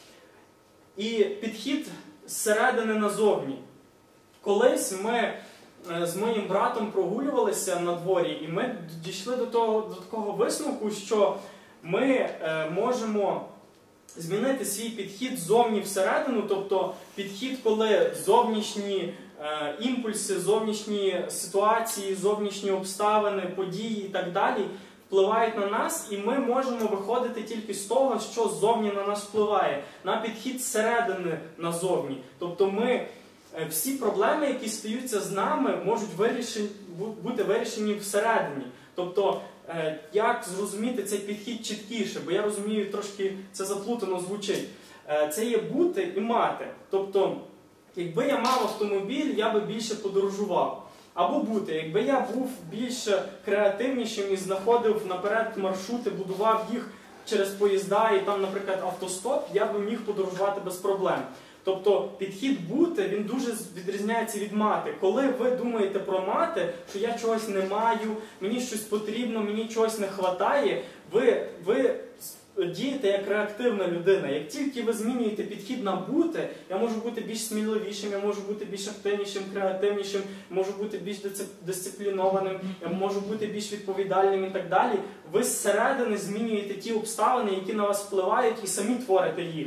І підхід зсередини назовні. Колись ми з моїм братом прогулювалися на дворі, і ми дійшли до того, до такого висновку, що ми е, можемо змінити свій підхід ззовні всередину, тобто підхід, коли зовнішні е, імпульси, зовнішні ситуації, зовнішні обставини, події і так далі впливають на нас, і ми можемо виходити тільки з того, що ззовні на нас впливає, на підхід зсередини назовні. Тобто ми всі проблеми, які стаються з нами, можуть вирішені, бути вирішені всередині. Тобто, як зрозуміти цей підхід чіткіше, бо я розумію, трошки це заплутано звучить. Це є бути і мати. Тобто, якби я мав автомобіль, я би більше подорожував. Або бути, якби я був більш креативнішим і знаходив наперед маршрути, будував їх через поїзда і там, наприклад, автостоп, я би міг подорожувати без проблем. Тобто підхід бути, він дуже відрізняється від мати. Коли ви думаєте про мати, що я чогось не маю, мені щось потрібно, мені чогось не вистачає, ви, ви діяти як реактивна людина. Як тільки ви змінюєте підхід на бути, я можу бути більш сміливішим, я можу бути більш активнішим, креативнішим, можу бути більш дисциплінованим, я можу бути більш відповідальним і так далі. Ви зсередини змінюєте ті обставини, які на вас впливають, і самі творите їх.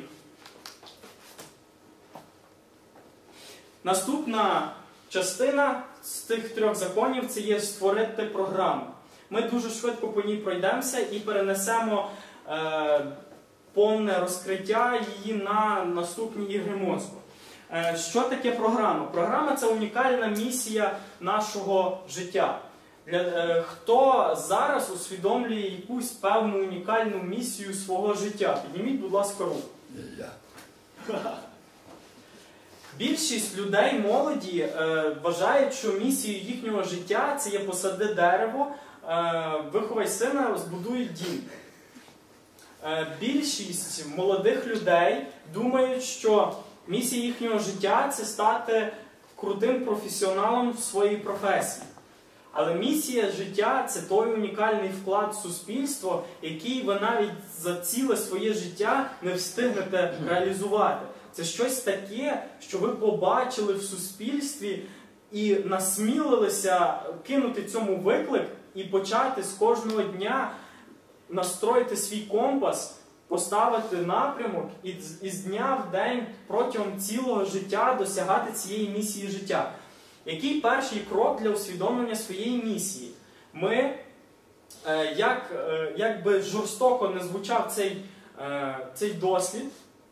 Наступна частина з тих трьох законів – це є створити програму. Ми дуже швидко по ній пройдемося і перенесемо е, повне розкриття її на наступні ігри мозку. Е, що таке програма? Програма – це унікальна місія нашого життя. Для, е, хто зараз усвідомлює якусь певну унікальну місію свого життя? Підніміть, будь ласка, руку. Я. Більшість людей, молоді, е, вважають, що місією їхнього життя – це є посади дерево, е, виховай сина, збудуй дім. Е, більшість молодих людей думають, що місія їхнього життя – це стати крутим професіоналом в своїй професії. Але місія життя – це той унікальний вклад в суспільство, який ви навіть за ціле своє життя не встигнете реалізувати. Це щось таке, що ви побачили в суспільстві і насмілилися кинути цьому виклик і почати з кожного дня настроїти свій компас, поставити напрямок і з дня в день протягом цілого життя досягати цієї місії життя. Який перший крок для усвідомлення своєї місії? Ми, як, як би жорстоко не звучав цей, цей дослід,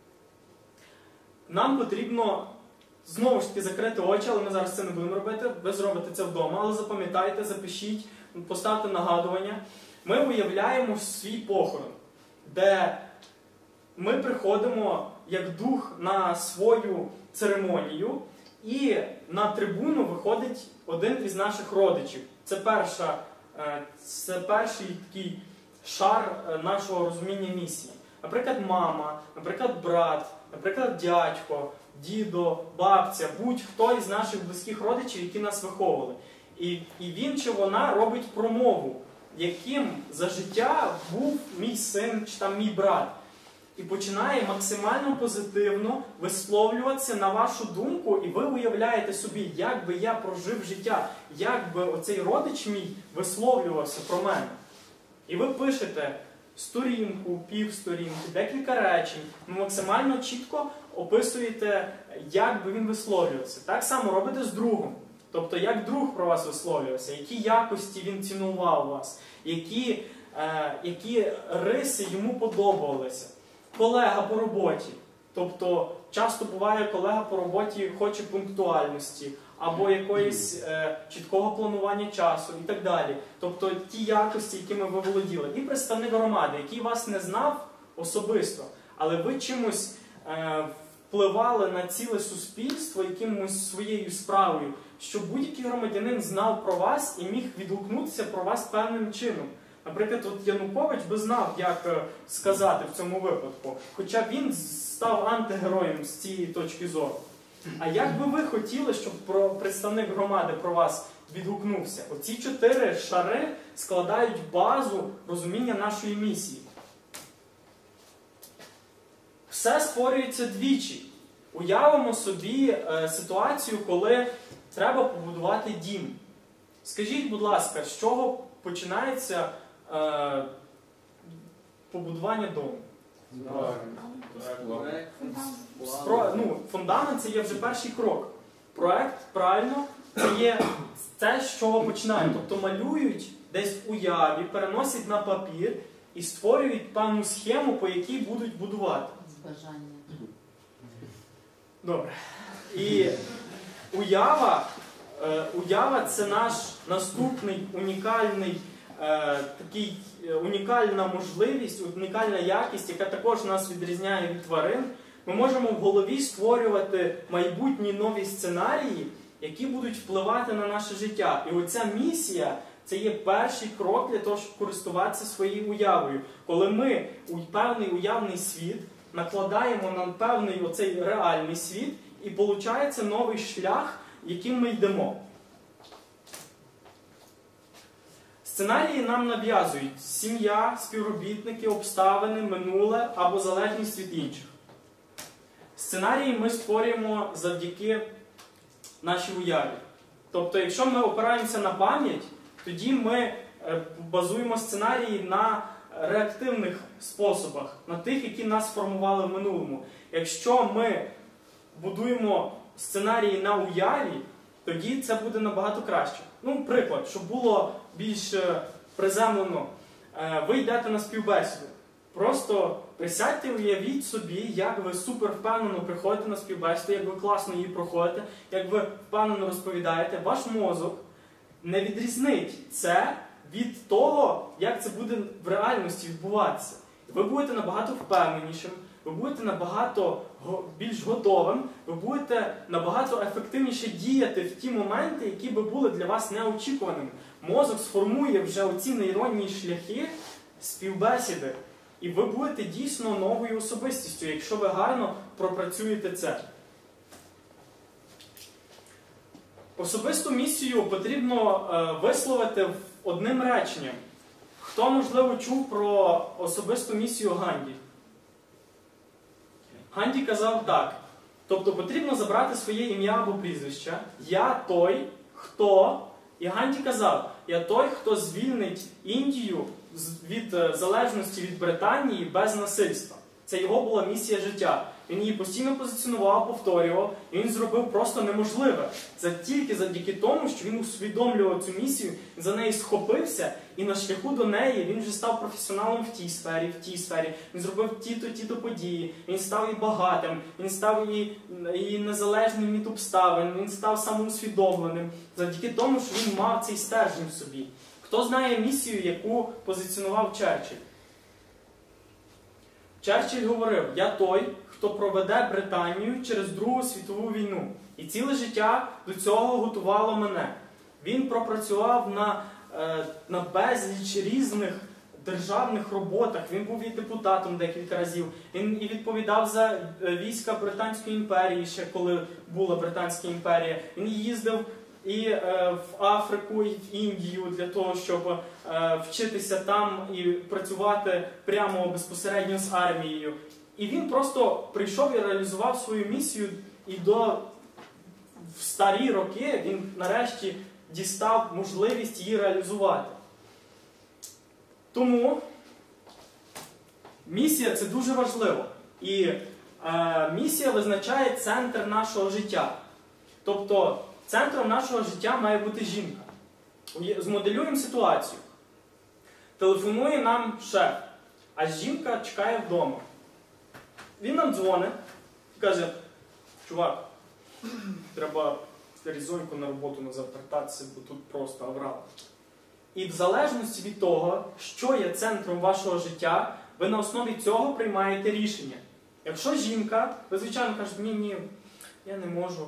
нам потрібно знову ж таки закрити очі, але ми зараз це не будемо робити, ви зробите це вдома, але запам'ятайте, запишіть, поставте нагадування. Ми уявляємо свій похорон, де ми приходимо як дух на свою церемонію, і на трибуну виходить один із наших родичів. Це, перша, це перший такий шар нашого розуміння місії. Наприклад, мама, наприклад, брат, наприклад, дядько, дідо, бабця, будь-хто із наших близьких родичів, які нас виховували. І, і він чи вона робить промову, яким за життя був мій син чи там мій брат. І починає максимально позитивно висловлюватися на вашу думку, і ви уявляєте собі, як би я прожив життя, як би оцей родич мій висловлювався про мене. І ви пишете сторінку, півсторінки, декілька речень, ви максимально чітко описуєте, як би він висловлювався. Так само робите з другом. Тобто, як друг про вас висловлювався, які якості він цінував вас, які, е, які риси йому подобалися. Колега по роботі. Тобто, часто буває, колега по роботі хоче пунктуальності, або якоїсь е, чіткого планування часу і так далі. Тобто, ті якості, якими ви володіли. І представник громади, який вас не знав особисто, але ви чимось е, впливали на ціле суспільство якимось своєю справою, щоб будь-який громадянин знав про вас і міг відгукнутися про вас певним чином. Наприклад, от Янукович би знав, як сказати в цьому випадку, хоча він став антигероєм з цієї точки зору. А як би ви хотіли, щоб про представник громади про вас відгукнувся? Оці чотири шари складають базу розуміння нашої місії. Все створюється двічі. Уявимо собі е, ситуацію, коли треба побудувати дім. Скажіть, будь ласка, з чого починається е, побудування дому? Спро... Ну, фундамент – це є вже перший крок. Проект, правильно, це є те, з чого починають. Тобто малюють десь в уяві, переносять на папір і створюють певну схему, по якій будуть будувати. З бажання. Добре. І уява, е, уява – це наш наступний унікальний, е, такий, е, унікальна можливість, унікальна якість, яка також нас відрізняє від тварин. Ми можемо в голові створювати майбутні нові сценарії, які будуть впливати на наше життя. І оця місія – це є перший крок для того, щоб користуватися своєю уявою. Коли ми у певний уявний світ накладаємо на певний оцей реальний світ, і виходить новий шлях, яким ми йдемо. Сценарії нам нав'язують сім'я, співробітники, обставини, минуле або залежність від інших. Сценарії ми створюємо завдяки нашій уяві. Тобто, якщо ми опираємося на пам'ять, тоді ми базуємо сценарії на реактивних способах, на тих, які нас сформували в минулому. Якщо ми будуємо сценарії на уяві, тоді це буде набагато краще. Ну, приклад, щоб було більш приземлено. Ви йдете на співбесіду. Просто присядьте і уявіть собі, як ви супер впевнено приходите на співбесіду, як ви класно її проходите, як ви впевнено розповідаєте. Ваш мозок не відрізнить це від того, як це буде в реальності відбуватися. Ви будете набагато впевненішим, ви будете набагато більш готовим, ви будете набагато ефективніше діяти в ті моменти, які би були для вас неочікуваними. Мозок сформує вже оці нейронні шляхи співбесіди. І ви будете дійсно новою особистістю, якщо ви гарно пропрацюєте це. Особисту місію потрібно е, висловити одним реченням. Хто, можливо, чув про особисту місію Ганді? Ганді казав так. Тобто потрібно забрати своє ім'я або прізвище. Я той, хто... І Ганді казав, я той, хто звільнить Індію від залежності від Британії без насильства. Це його була місія життя. Він її постійно позиціонував, повторював, і він зробив просто неможливе. Це тільки завдяки тому, що він усвідомлював цю місію, за неї схопився, і на шляху до неї він вже став професіоналом в тій сфері, в тій сфері. Він зробив ті-то, ті-то події, він став і багатим, він став і, і незалежним від обставин, він став самоусвідомленим, завдяки тому, що він мав цей стержень в собі. Хто знає місію, яку позиціонував Черчилль? Черчилль говорив, я той, хто проведе Британію через Другу світову війну. І ціле життя до цього готувало мене. Він пропрацював на, на безліч різних державних роботах. Він був і депутатом декілька разів. Він і відповідав за війська Британської імперії, ще коли була Британська імперія. Він їздив і е, в Африку, і в Індію для того, щоб е, вчитися там і працювати прямо безпосередньо з армією. І він просто прийшов і реалізував свою місію, і до в старі роки він нарешті дістав можливість її реалізувати. Тому місія – це дуже важливо. І е, місія визначає центр нашого життя. Тобто, центром нашого життя має бути жінка. Змоделюємо ситуацію. Телефонує нам шеф, а жінка чекає вдома. Він нам дзвонить і каже, чувак, треба різоньку на роботу назад вертатися, бо тут просто аврал. І в залежності від того, що є центром вашого життя, ви на основі цього приймаєте рішення. Якщо жінка, ви звичайно кажете, ні-ні, я не можу,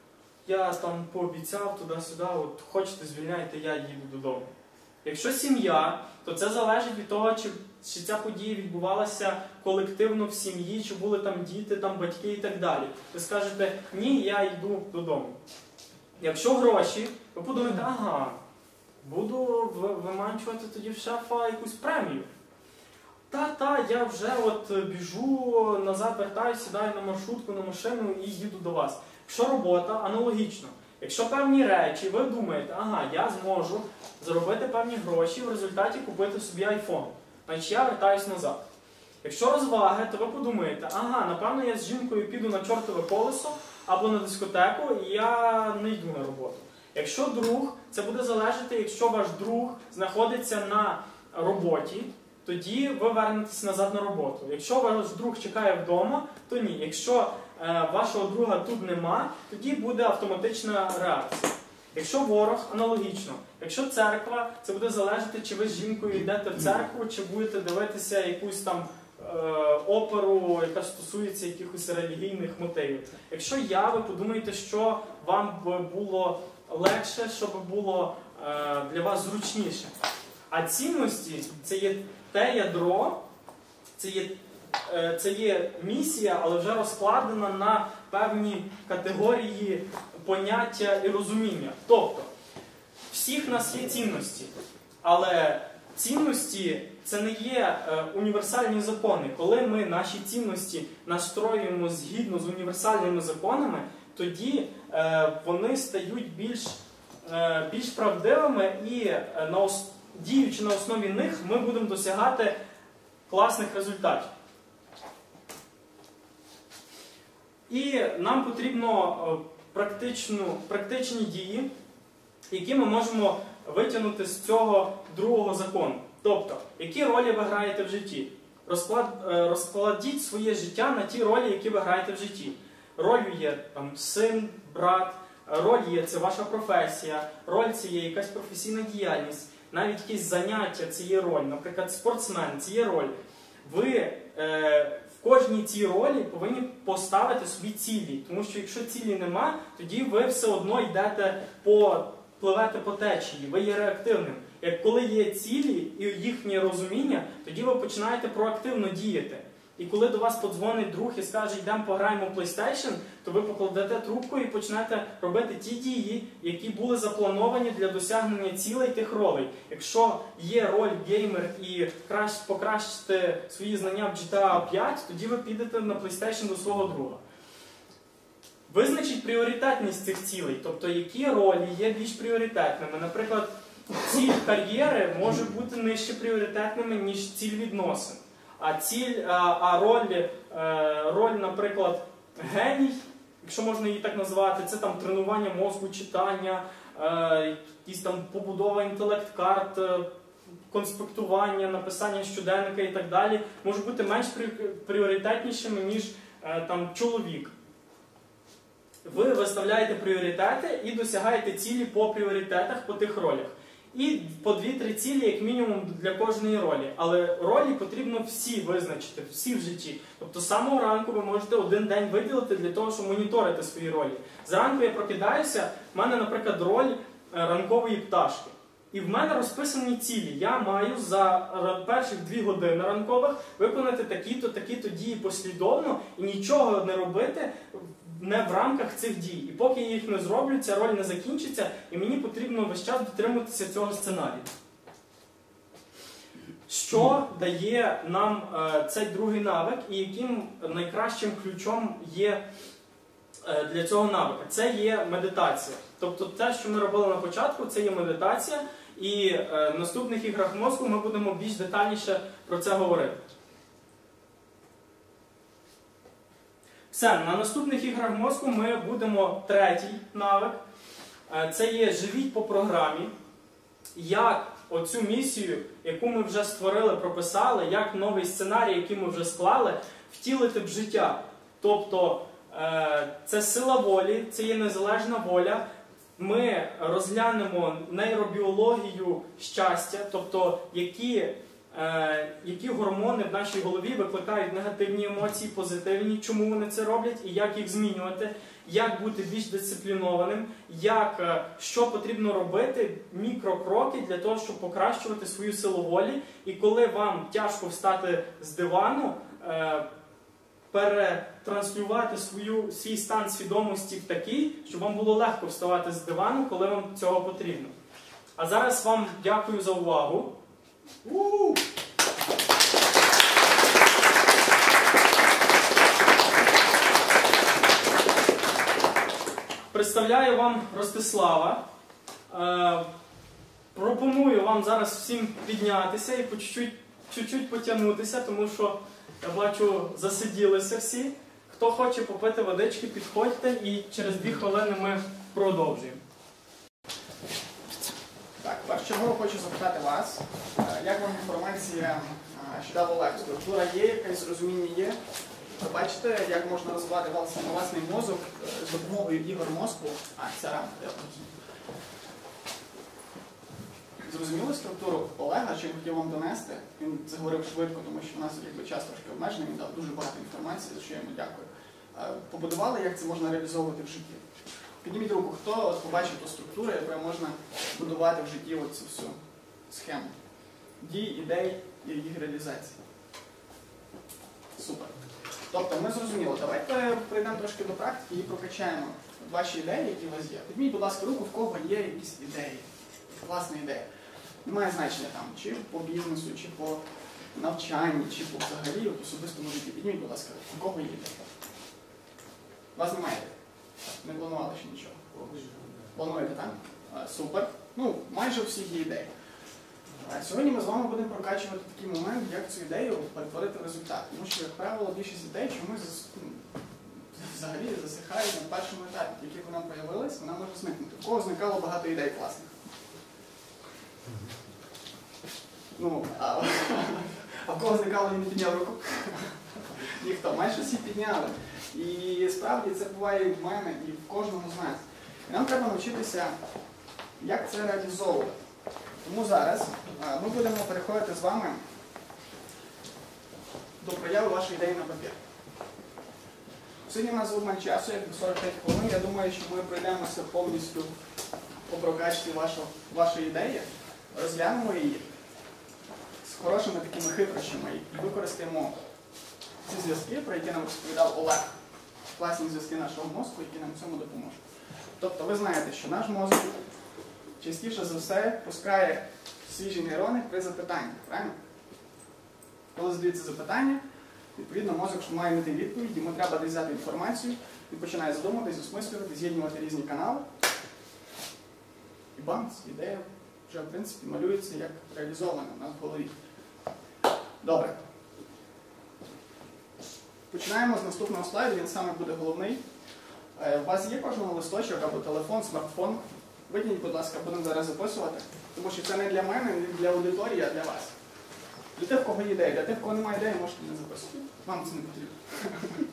я там пообіцяв туди-сюди, от хочете звільняйте, я їду додому. Якщо сім'я, то це залежить від того, чи, чи ця подія відбувалася колективно в сім'ї, чи були там діти, там батьки і так далі. Ви скажете, ні, я йду додому. Якщо гроші, ви подумаєте, ага, буду виманчувати тоді в шефа якусь премію. Та-та, я вже от біжу, назад вертаюся, сідаю на маршрутку, на машину і їду до вас. Якщо робота, аналогічно. Якщо певні речі, ви думаєте, ага, я зможу заробити певні гроші, в результаті купити собі айфон. Значить, я вертаюсь назад. Якщо розваги, то ви подумаєте, ага, напевно, я з жінкою піду на чортове колесо або на дискотеку, і я не йду на роботу. Якщо друг, це буде залежати, якщо ваш друг знаходиться на роботі, тоді ви вернетесь назад на роботу. Якщо ваш друг чекає вдома, то ні. Якщо е, вашого друга тут нема, тоді буде автоматична реакція. Якщо ворог, аналогічно. Якщо церква, це буде залежати, чи ви з жінкою йдете в церкву, чи будете дивитися якусь там е, оперу, яка стосується якихось релігійних мотивів. Якщо я, ви подумаєте, що вам би було легше, щоб було е, для вас зручніше. А цінності – це є те ядро, це є, е, це є місія, але вже розкладена на певні категорії поняття і розуміння. Тобто, всіх нас є цінності. Але цінності – це не є е, універсальні закони. Коли ми наші цінності настроюємо згідно з універсальними законами, тоді е, вони стають більш, е, більш правдивими і, е, на ос... діючи на основі них, ми будемо досягати класних результатів. І нам потрібно е, практичну, практичні дії, які ми можемо витягнути з цього другого закону. Тобто, які ролі ви граєте в житті? Розклад, розкладіть своє життя на ті ролі, які ви граєте в житті. Ролью є там, син, брат, роль є це ваша професія, роль це є якась професійна діяльність, навіть якісь заняття це є роль, наприклад, спортсмен це є роль. Ви е, в кожній цій ролі повинні поставити собі цілі, тому що якщо цілі нема, тоді ви все одно йдете по... пливете по течії, ви є реактивним. Як коли є цілі і їхнє розуміння, тоді ви починаєте проактивно діяти. І коли до вас подзвонить друг і скаже, йдемо пограємо в PlayStation, то ви покладете трубку і почнете робити ті дії, які були заплановані для досягнення цілей тих ролей. Якщо є роль геймер і покращити свої знання в джі ті ей п'ять, тоді ви підете на PlayStation до свого друга. Визначіть пріоритетність цих цілей, тобто які ролі є більш пріоритетними. Наприклад, ціль кар'єри може бути нижче пріоритетними, ніж ціль відносин. А, ціль, а, а роль, роль, наприклад, геній, якщо можна її так назвати, це там тренування мозку, читання, якісь там побудова інтелект-карт, конспектування, написання щоденника і так далі, може бути менш пріоритетнішими, ніж там чоловік. Ви виставляєте пріоритети і досягаєте цілі по пріоритетах, по тих ролях. І по дві-три цілі, як мінімум, для кожної ролі. Але ролі потрібно всі визначити, всі в житті. Тобто з самого ранку ви можете один день виділити для того, щоб моніторити свої ролі. Зранку я прокидаюся, в мене, наприклад, роль ранкової пташки. І в мене розписані цілі. Я маю за перших дві години ранкових виконати такі-то, такі-то дії послідовно і нічого не робити не в рамках цих дій. І поки я їх не зроблю, ця роль не закінчиться, і мені потрібно весь час дотримуватися цього сценарію. Що дає нам е, цей другий навик і яким найкращим ключом є е, для цього навика? Це є медитація. Тобто те, що ми робили на початку, це є медитація, і е, в наступних іграх мозку ми будемо більш детальніше про це говорити. Все, на наступних іграх мозку ми будемо третій навик. Це є «Живіть по програмі». Як оцю місію, яку ми вже створили, прописали, як новий сценарій, який ми вже склали, втілити в життя. Тобто це сила волі, це є незалежна воля. Ми розглянемо нейробіологію щастя, тобто які... які гормони в нашій голові викликають негативні емоції, позитивні, чому вони це роблять і як їх змінювати, як бути більш дисциплінованим, як, що потрібно робити, мікрокроки для того, щоб покращувати свою силу волі. І коли вам тяжко встати з дивану, перетранслювати свою, свій стан свідомості в такий, щоб вам було легко вставати з дивану, коли вам цього потрібно. А зараз вам дякую за увагу. У-у-у! Представляю вам Ростислава. Е, пропоную вам зараз всім піднятися і по чуть-чуть потягнутися, тому що, я бачу, засиділися всі. Хто хоче попити водички, підходьте і через дві хвилини ми продовжуємо. Так, першочергово хочу запитати вас, як вам інформація, що дав Олег? Структура є, якесь розуміння є? Ви бачите, як можна розвивати власний, власний мозок з допомогою ігор мозку? А, ця рамка, я розумію. Зрозуміли структуру Олега, що я хотів вам донести? Він заговорив швидко, тому що в нас якби, час трошки обмежений, він дав дуже багато інформації, за що я йому дякую. Побудували, як це можна реалізовувати в житті? Підніміть руку, хто от побачив ту структуру, якою можна будувати в житті оцю всю схему дій, ідей і їх реалізації. Супер. Тобто ми зрозуміли, давайте прийдемо трошки до практики і прокачаємо ваші ідеї, які у вас є. Підніміть, будь ласка, руку, в кого є якісь ідеї. Класна ідея. Немає значення там, чи по бізнесу, чи по навчанні, чи по взагалі от особистому житті. Підніміть, будь ласка, у кого є ідея? У вас немає ідеї? Не планували ще нічого? Плануєте, так? А, супер. Ну, майже у всіх є ідеї. А сьогодні ми з вами будемо прокачувати такий момент, як цю ідею перетворити в результат. Тому що, як правило, більшість ідей чомусь зас- ну, взагалі засихають на першому етапі. Тільки вона появилась, вона може зникнути. У кого зникало багато ідей класних? Ну, а, а в кого зникало і не підняв руку? Ніхто. Майже всі підняли. І справді це буває і в мене, і в кожному з нас. І нам треба навчитися, як це реалізовувати. Тому зараз а, ми будемо переходити з вами до прояви вашої ідеї на папір. Сьогодні у нас обмаль часу, як сорок п'ять хвилин. Я думаю, що ми пройдемося повністю по прокачці вашого, вашої ідеї, розглянемо її з хорошими такими хитрощами і використаємо ці зв'язки, про які нам розповідав Олег. Класні зв'язки нашого мозку, які нам в цьому допоможуть. Тобто ви знаєте, що наш мозок частіше за все пускає свіжі нейрони при запитанні, правильно? Коли задаються запитання, відповідно мозок має знайти відповідь, йому треба десь взяти інформацію, він починає задумуватись, осмислювати, з'єднувати різні канали. І бамс, ідея вже в принципі малюється як реалізована у нас в голові. Добре. Починаємо з наступного слайду, він саме буде головний. У вас є кожного листочок або телефон, смартфон? Витягніть, будь ласка, будемо зараз записувати, тому що це не для мене, не для аудиторії, а для вас. Для тих, в кого є ідея, для тих, в кого немає ідеї, можете не записувати. Вам це не потрібно.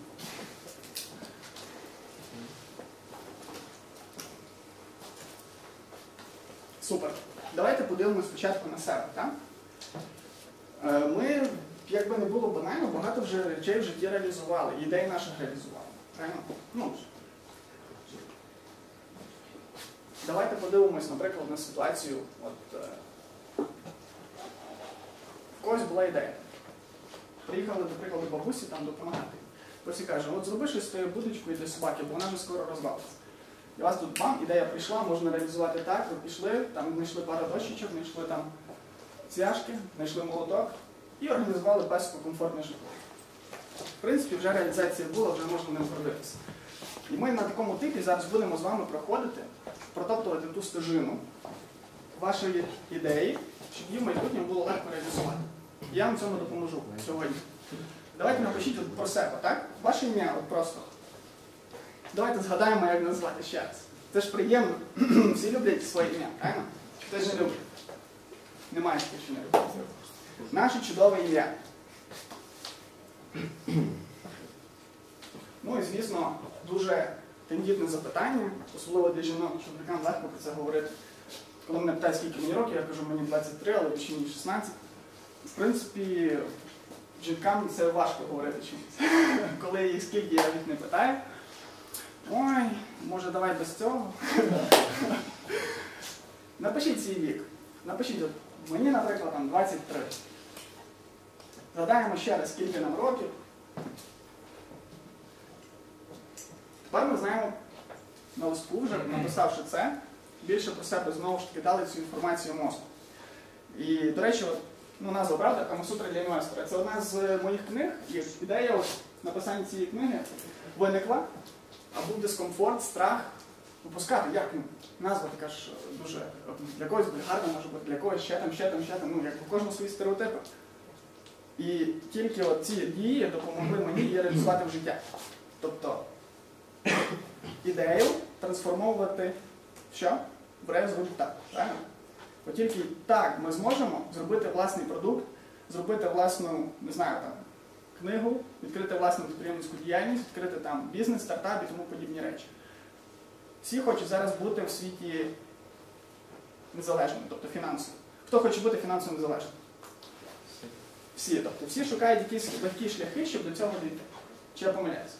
Супер. Давайте подивимось спочатку на себе, так? Ми, як би не було банально, багато вже речей в житті реалізували, ідей наших реалізували. Правильно? Ну, давайте подивимось, наприклад, на ситуацію. От, е, в когось була ідея. Приїхали, наприклад, до бабусі там допомагати. Хтось і каже, от зроби щось з тією будочкою для собаки, бо вона вже скоро розвалиться. І у вас тут бам, ідея прийшла, можна реалізувати так, ви пішли, там знайшли пару дощечок, знайшли там цвяшки, знайшли молоток і організували песику комфортне житло. В принципі, вже реалізація була, вже можна ним гордитися. І ми на такому типі зараз будемо з вами проходити, протоптувати ту стежину вашої ідеї, щоб її в майбутньому було легко реалізувати. Я вам цьому допоможу сьогодні. Давайте напишіть от про себе, так? Ваше ім'я от просто. Давайте згадаємо, як назвати ще раз. Це ж приємно. Всі люблять своє ім'я, правильно? Хтось не любить. Немає таких, що не любить. Наше чудове ім'я. Ну і, звісно, дуже тендітне запитання, особливо для жінок, чоловікам легко про це говорити. Коли мене питають, скільки мені років, я кажу, мені двадцять три, але більше ніж шістнадцять. В принципі, жінкам це важко говорити чомусь. Коли їх скільки, я їх не питаю. Ой, може давай без цього. Напишіть свій вік. Напишіть, от, мені, наприклад, там двадцять три. Згадаємо ще раз, скільки нам років. Тепер ми знаємо на листку, вже написавши це, більше про себе знову ж таки дали цю інформацію мозку. І, до речі, от, ну, назва, правда, Камасутра для інвестора. Це одна з моїх книг, і ідея от, написання цієї книги виникла, а був дискомфорт, страх випускати. Як ну, назва така ж дуже, для когось гарна може бути, для когось ще там, ще там, ще там, ну, як у кожного свої стереотипи. І тільки от ці дії допомогли мені її реалізувати в життя. Тобто, ідею трансформовувати в що? В результат. Правильно? От тільки так ми зможемо зробити власний продукт, зробити власну, не знаю, там, книгу, відкрити власну підприємницьку діяльність, відкрити там бізнес, стартап і тому подібні речі. Всі хочуть зараз бути в світі незалежними, тобто фінансово. Хто хоче бути фінансово незалежним? Всі. Тобто всі шукають якісь легкі шляхи, щоб до цього дійти. Чи я помиляюся?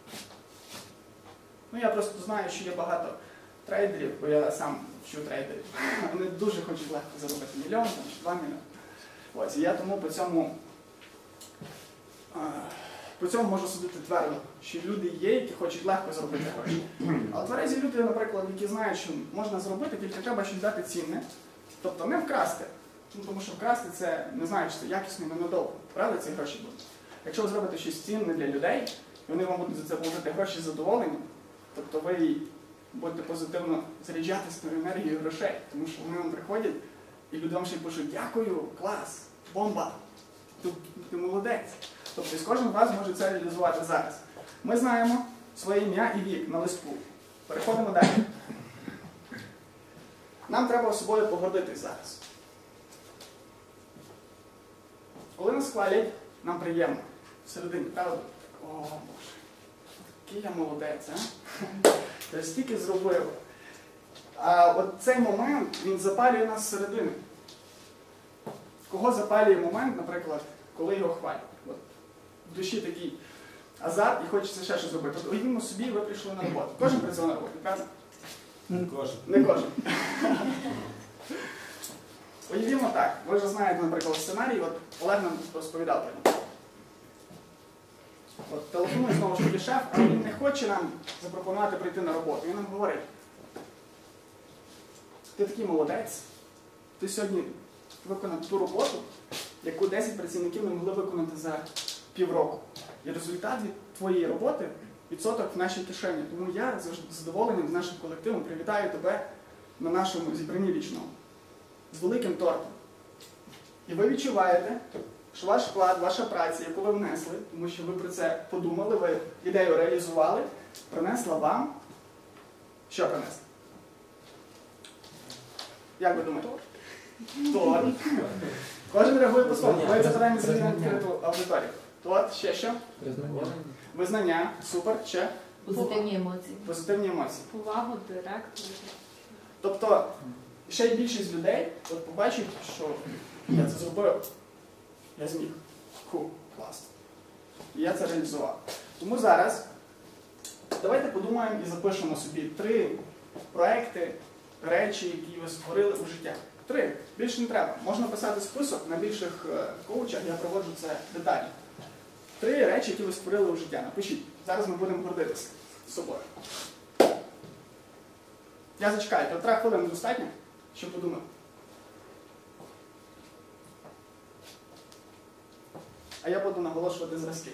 Ну, я просто знаю, що є багато трейдерів, бо я сам вчу трейдерів. Вони дуже хочуть легко заробити мільйон, там, чи два мільйони. Ось, і я тому по цьому, а, по цьому можу судити твердо, що люди є, які хочуть легко заробити гроші. А тверезі люди, наприклад, які знають, що можна зробити, тільки треба щось дати цінне. Тобто не вкрасти, Ну, тому що вкрасти це, не знаю, чи це якісно і ненадовго. Правда, ці гроші будуть? Якщо ви зробите щось цінне для людей, і вони вам будуть за це платити гроші з задоволенням, тобто ви будете позитивно заряджати свою енергію грошей, тому що вони вам приходять, і люди вам ще й пишуть «Дякую, клас, бомба, ти, ти молодець». Тобто кожен з вас може це реалізувати зараз. Ми знаємо своє ім'я і вік на листку. Переходимо далі. Нам треба собою погордитись зараз. Коли нас хвалять, нам приємно. Всередині, правда? О, Боже, який я молодець, а? Я стільки зробив. А от цей момент, він запалює нас зсередини. Кого запалює момент, наприклад, коли його хвалять? От, в душі такий азарт і хочеться ще щось зробити. От уявімо собі, ви прийшли на роботу. Кожен працює на роботі, правда? Не кожен. Не кожен. Уявімо так, ви вже знаєте, наприклад, сценарій, от Олег нам розповідав про нього. От телефонує знову ж таки шеф, але він не хоче нам запропонувати прийти на роботу. Він нам говорить: ти такий молодець, ти сьогодні виконав ту роботу, яку десять працівників не могли виконати за півроку. І результат від твоєї роботи – відсоток в нашій кишені. Тому я з задоволенням з нашим колективом привітаю тебе на нашому зібранні річному. З великим тортом. І ви відчуваєте, що ваш вклад, ваша праця, яку ви внесли, тому що ви про це подумали, ви ідею реалізували, принесла вам... Що принесла? Як ви думаєте? Торт. Кожен реагує по-своєму. Ми це питання задали на відкриту аудиторію. Торт, ще що? Визнання. Визнання. Супер. Ще? Позитивні емоції. Позитивні емоції. Повагу директору. Тобто, ще й більшість людей от побачить, що я це зробив, я зміг. Ху, класно. І я це реалізував. Тому зараз давайте подумаємо і запишемо собі три проекти, речі, які ви створили у життя. Три. Більше не треба. Можна писати список, на більших коучах я проводжу це детально. Три речі, які ви створили у життя. Напишіть. Зараз ми будемо гордитися з собою. Я зачекаю, півтора хвилини достатньо, щоб подумати. А я буду наголошувати зразки.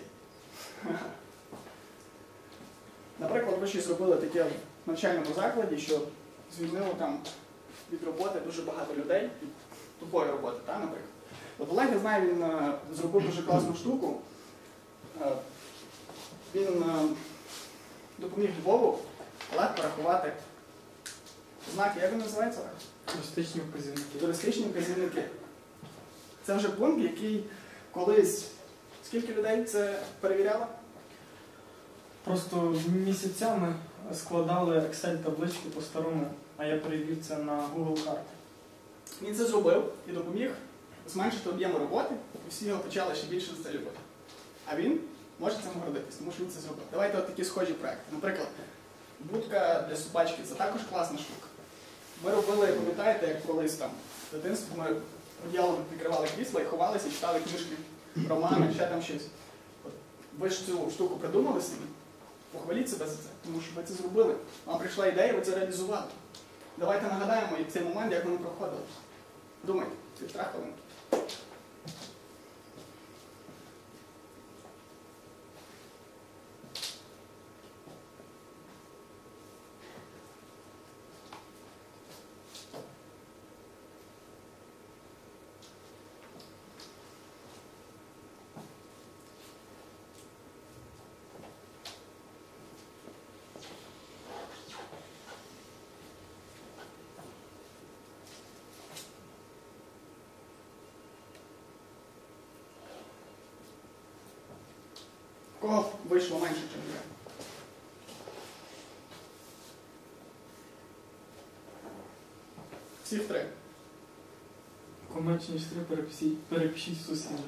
Наприклад, ви щось зробили таке в навчальному закладі, що звільнило там від роботи дуже багато людей, від тупої роботи, та, наприклад. От Олег, я знаю, він е, зробив дуже класну штуку. Е, він е, допоміг Львову, Олег, порахувати знаки, як він називається? Туристичні вказівники. Туристичні вказівники. Це вже пункт, який колись... Скільки людей це перевіряло? Просто місяцями складали Excel-таблички по-старому, а я перевів це на Google карти. Він це зробив і допоміг зменшити об'єм роботи, і всі його почали ще більше за це любити. А він може цим гордитись, тому що він це зробив. Давайте от такі схожі проекти. Наприклад, будка для собачки – це також класна штука. Ми робили, пам'ятаєте, як колись там в дитинстві ми одіялом прикривали крісла і ховалися, і читали книжки, романи, ще там щось. От, ви ж цю штуку придумали самі, похваліть себе за це, тому що ви це зробили. Вам прийшла ідея, ви це реалізували. Давайте нагадаємо цей момент, як воно проходило. Думайте, півтора хвилинки. Кого вийшло менше, ніж я? Всіх три. Менше ніж три перепишіть, перепишіть сусідів.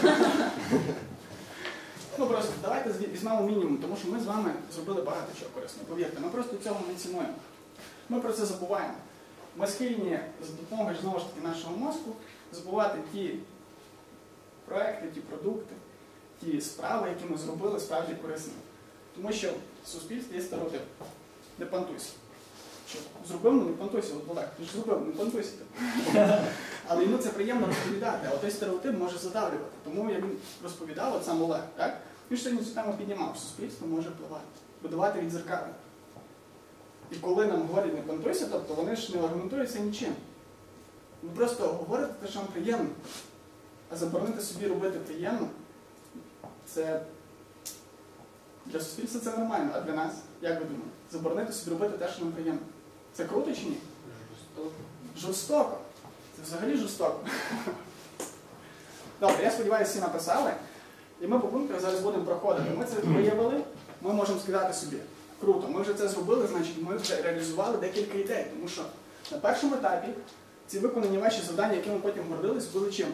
Ну просто давайте візьмемо мінімум, тому що ми з вами зробили багато чого корисного. Повірте, ми просто цього не цінуємо. Ми про це забуваємо. Ми схильні за допомогою, знову ж таки, нашого мозку забувати ті проекти, ті продукти, ті справи, які ми зробили, справді корисними. Тому що в суспільстві є стереотип. Не понтуйся. що зробив, ну не понтуйся, от Олег, ти ж зробив, не понтуйся. Але йому це приємно розповідати, а той стереотип може задавлювати. Тому як він розповідав, от сам Олег, так? Він ж сьогодні цю тему піднімав, суспільство може впливати, будувати відзеркалення. І коли нам говорять не понтуйся, тобто вони ж не аргументуються нічим. Ви просто говорите те, що вам приємно. А заборонити собі робити приємно, це для суспільства це нормально, а для нас, як ви думаєте, заборонити собі робити те, що нам приємно. Це круто чи ні? Жорстоко. Жорстоко. Це взагалі жорстоко. Добре, я сподіваюся, всі написали. І ми по пунктах зараз будемо проходити. Ми це виявили, ми можемо сказати собі, круто, ми вже це зробили, значить ми вже реалізували декілька ідей. Тому що на першому етапі ці виконані ваші завдання, якими потім гордились, були чим?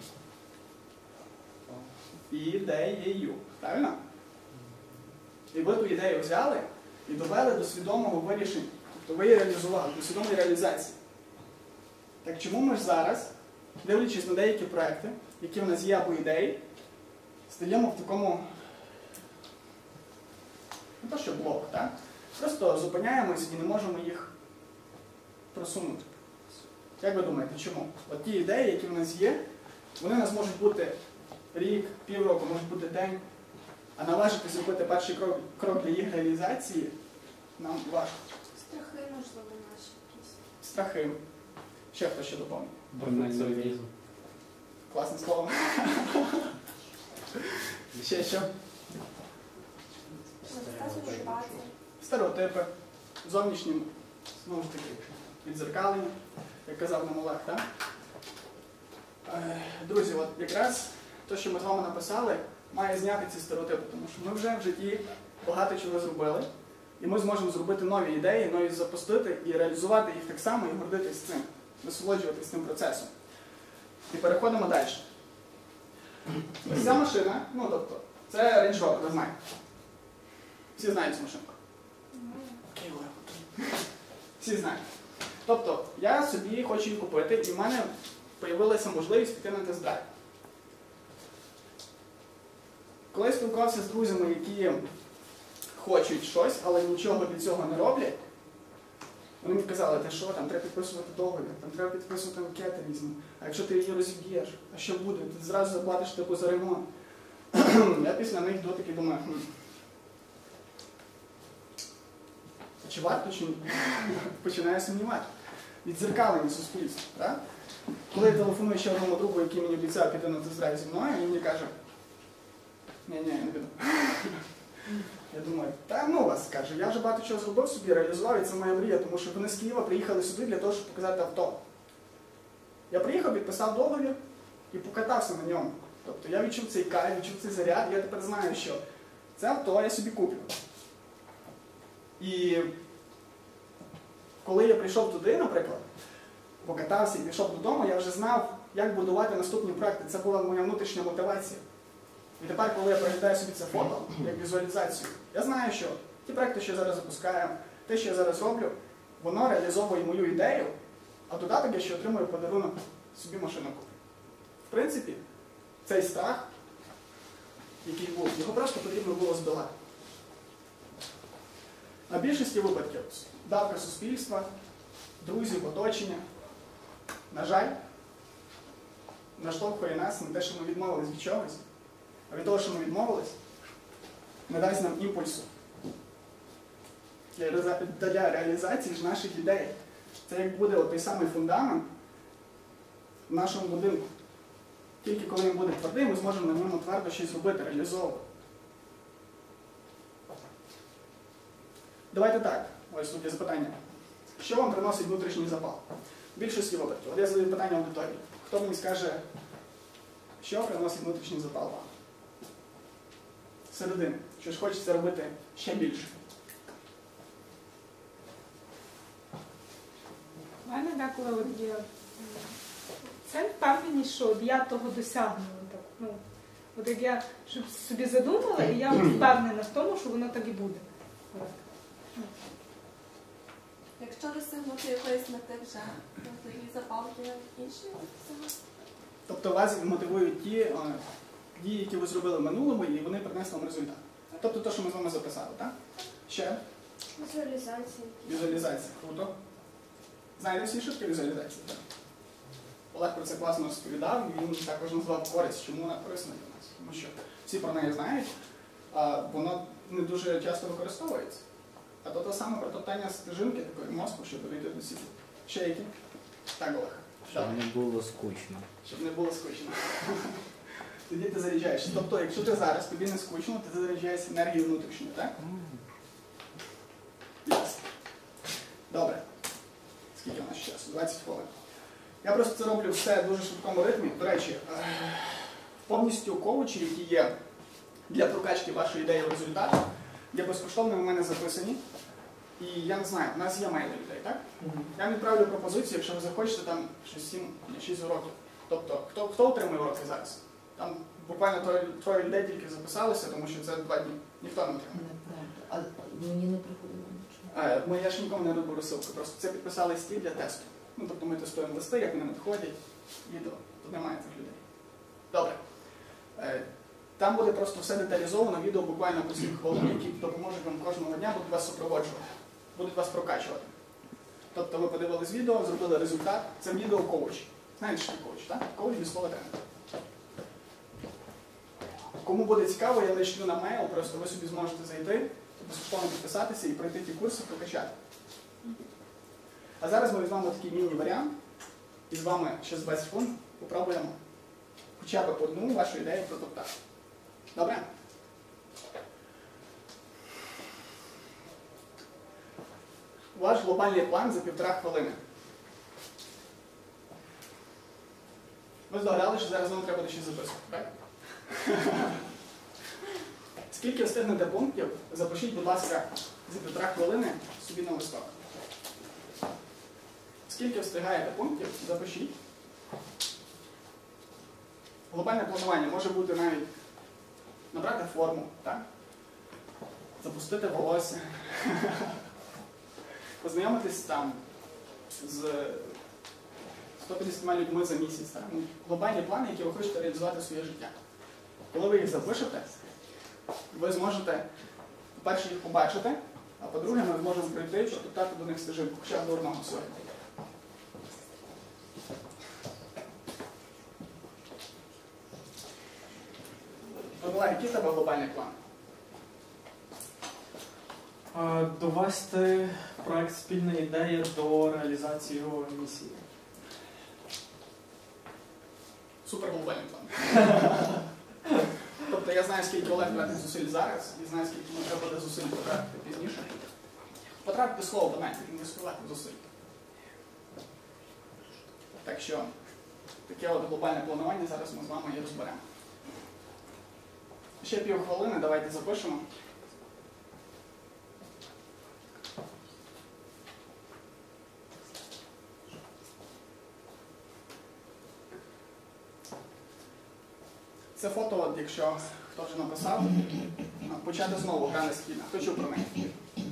Ідеєю. Правильно? І ви ту ідею взяли і довели до свідомого вирішення. Тобто ви її реалізували, до свідомої реалізації. Так чому ми ж зараз, дивлячись на деякі проекти, які в нас є або ідеї, стаємо в такому, не то що блок, так? Просто зупиняємось і не можемо їх просунути. Як ви думаєте, чому? От ті ідеї, які в нас є, вони у нас можуть бути рік, півроку, може бути день, а наважити зробити перший крок, крок для їх реалізації нам важко. Страхи, можливо, наші якісь. Страхи. Ще хто ще доповнить? Перфекціонізм. Класне слово. Ще що? Мотивація. Стереотипи, зовнішні, знову ж таки, відзеркалення, як казав нам Олег, так? Е, Друзі, от якраз те, що ми з вами написали, має зняти ці стереотипи, тому що ми вже в житті багато чого зробили, і ми зможемо зробити нові ідеї, нові запустити і реалізувати їх так само і гордитись цим, насолоджуватись цим процесом. І переходимо далі. Ось ця машина, ну тобто, це Range Rover, ви знаєте. Всі знають цю машинку. Окей, Олег, окей. Всі знають. Тобто, я собі хочу її купити, і в мене з'явилася можливість піти на тест-драйв. Коли я спілкувався з друзями, які хочуть щось, але нічого для цього не роблять, вони мені казали, та що, там треба підписувати договір, там треба підписувати анкети різні, а якщо ти її розіб'єш, а що буде? Ти зразу заплатиш типу за ремонт. Я після них дотики думаю, хм, чи варто, чи ні? Починаю сумнівати. Відзеркалення суспільства, так? Коли я телефоную ще одному другу, який мені обіцяв піти на тест-драйв зі мною, він мені каже, ні-ні, я не піду. Я думаю, та ну вас, каже, я вже багато чого зробив собі, реалізував, і це моя мрія, тому що вони з Києва приїхали сюди для того, щоб показати авто. Я приїхав, підписав договір і покатався на ньому. Тобто я відчув цей кайф, відчув цей заряд, і я тепер знаю, що це авто я собі куплю. І коли я прийшов туди, наприклад, покатався і пішов додому, я вже знав, як будувати наступні проекти. Це була моя внутрішня мотивація. І тепер, коли я переглядаю собі це фото, як візуалізацію, я знаю, що ті проекти, що я зараз запускаю, те, що я зараз роблю, воно реалізовує мою ідею, а додаток я ще отримую подарунок собі машину куплю. В принципі, цей страх, який був, його просто потрібно було здолати. На більшості випадків давка суспільства, друзів, оточення, на жаль, наштовхує нас на те, що ми відмовились від чогось, а від того, що ми відмовились, не дасть нам імпульсу для, для реалізації ж наших ідей. Це як буде той самий фундамент в нашому будинку. Тільки коли він буде твердий, ми зможемо на ньому твердо щось робити, реалізовувати. Давайте так, ось тут є запитання. Що вам приносить внутрішній запал? В більшості випадків. От я задаю питання аудиторії. Хто мені скаже, що приносить внутрішній запал вам? Середини. Що ж хочеться робити ще більше. У мене деколи от є це впевненість, що от я того досягнула. Так, ну, от як я щоб собі задумала, і я впевнена в тому, що воно так і буде. От. Якщо досягнути якоїсь мети вже, то тоді запалки інші саме. Тобто вас мотивують ті е, дії, які ви зробили в минулому, і вони принесли вам результат. Тобто те, що ми з вами записали, так? Ще? Візуалізації. Візуалізація. Круто. Знаєте всі шутки візуалізації? Так. Олег про це класно розповідав, і він також назвав користь, чому вона корисна для нас. Тому що всі про неї знають, а воно не дуже часто використовується. А то те саме протоптання стежинки такої мозку, щоб дійти до цілі. Ще які? Так, Олег. Щоб не було скучно. Щоб не було скучно. Тоді ти заряджаєшся. Тобто, якщо ти зараз, тобі не скучно, ти заряджаєшся енергією внутрішньою, так? Ясно. Добре. Скільки у нас часу? двадцять хвилин. Я просто це роблю все в дуже швидкому ритмі. До речі, повністю коучі, які є для прокачки вашої ідеї в результат, є безкоштовними у мене записані. І я не знаю, у нас є мейли людей, так? Я відправлю пропозицію, якщо ви захочете, там щось сім-шість уроків. Тобто, хто, хто отримує уроки зараз? Там буквально троє, троє людей тільки записалися, тому що це два дні. Ніхто не отримує. Неправда. А мені не приходило нічого. Е, Ми, я ж нікому не робив розсилку, просто це підписали листи для тесту. Ну, тобто ми тестуємо листи, як вони надходять, відео. Тут немає цих людей. Добре. Е, Там буде просто все деталізовано, відео буквально по сім хвилин, які допоможуть вам кожного дня, будуть вас супроводжувати, будуть вас прокачувати. Тобто ви подивились відео, зробили результат, це відео коуч. Знаєте, що таке коуч, так? Коуч від слова тренер. Кому буде цікаво, я лишу на мейл, просто ви собі зможете зайти, безкоштовно підписатися і пройти ті курси, прокачати. А зараз ми візьмемо такий міні-варіант і з вами ще з двадцять хвилин попробуємо хоча б одну вашу ідею протоптати. Добре? Ваш глобальний план за півтора хвилини. Ви здогадали, що зараз вам треба буде щось записувати, так? Скільки встигнете пунктів, запишіть, будь ласка, за півтора хвилини собі на листок. Скільки встигаєте пунктів, запишіть. Глобальне планування може бути навіть набрати форму, так? Запустити волосся, познайомитись там з сто п'ятдесят людьми за місяць. Так? Глобальні плани, які ви хочете реалізувати в своє життя. Коли ви їх запишете, ви зможете, по-перше, їх побачити, а по-друге, ми зможемо прийти і протоптати до них стежинку, хоча б до одного сьогодні. Олег, який в тебе глобальний план? Е, Довести проект «Спільна ідея» до реалізації його місії. Супер глобальний план. Тобто я знаю, скільки Олег тратить зусиль зараз, і знаю, скільки йому треба буде зусиль потратити пізніше. Потратити слово банально, інвестувати в зусиль. Так що, таке от глобальне планування зараз ми з вами і розберемо. Ще півхвилини, давайте запишемо. Це фото, от, якщо хто вже написав, почати знову гра настільна. Хто чув про неї?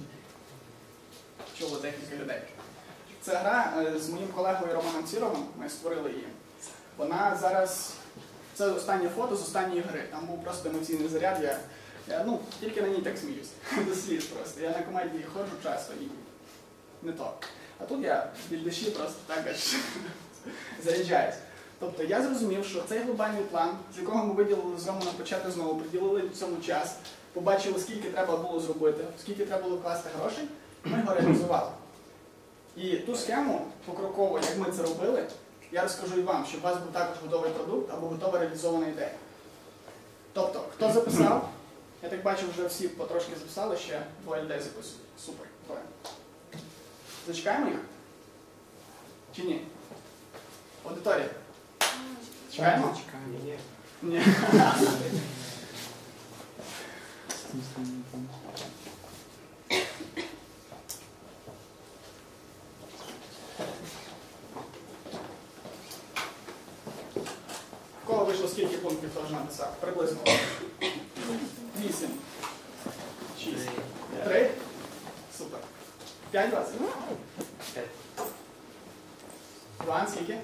Чули декілька людей. Це гра з моїм колегою Романом Ціровим, ми створили її. Вона зараз, це останнє фото з останньої гри. Там був просто емоційний заряд, я, я ну, тільки на ній так сміюсь. До сліз просто. Я на комедії ходжу часто і не то. А тут я від душі просто так аж заряджаюсь. Тобто я зрозумів, що цей глобальний план, з якого ми виділили з Романом почати знову, приділили цьому час, побачили, скільки треба було зробити, скільки треба було класти грошей, ми його реалізували. І ту схему покроково, як ми це робили, я розкажу і вам, щоб у вас був також готовий продукт або готова реалізована ідея. Тобто, хто записав, я так бачу, вже всі потрошки записали, ще двоє людей записують. Супер, двоє. Зачекаємо їх? Чи ні? Аудиторія. Чекаємо? Чекаємо. Ні. В кого вийшло скільки пунктів, хто вже написав? Приблизно. Вісім. Шість. Три? Супер. П'ять двадцять? П'ять. Іван, скільки?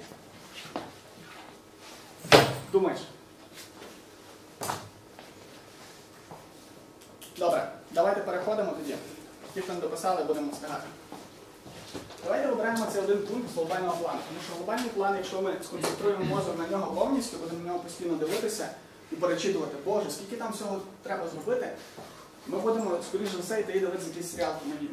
Думаєш? Добре, давайте переходимо тоді. Ті, хто не дописали, будемо встигати. Давайте вибираємо цей один пункт з глобального плану. Тому що глобальний план, якщо ми сконцентруємо мозок на нього повністю, будемо на нього постійно дивитися і перечитувати, Боже, скільки там всього треба зробити, ми будемо, скоріш за все, йти і дивитися якийсь серіал комедійний.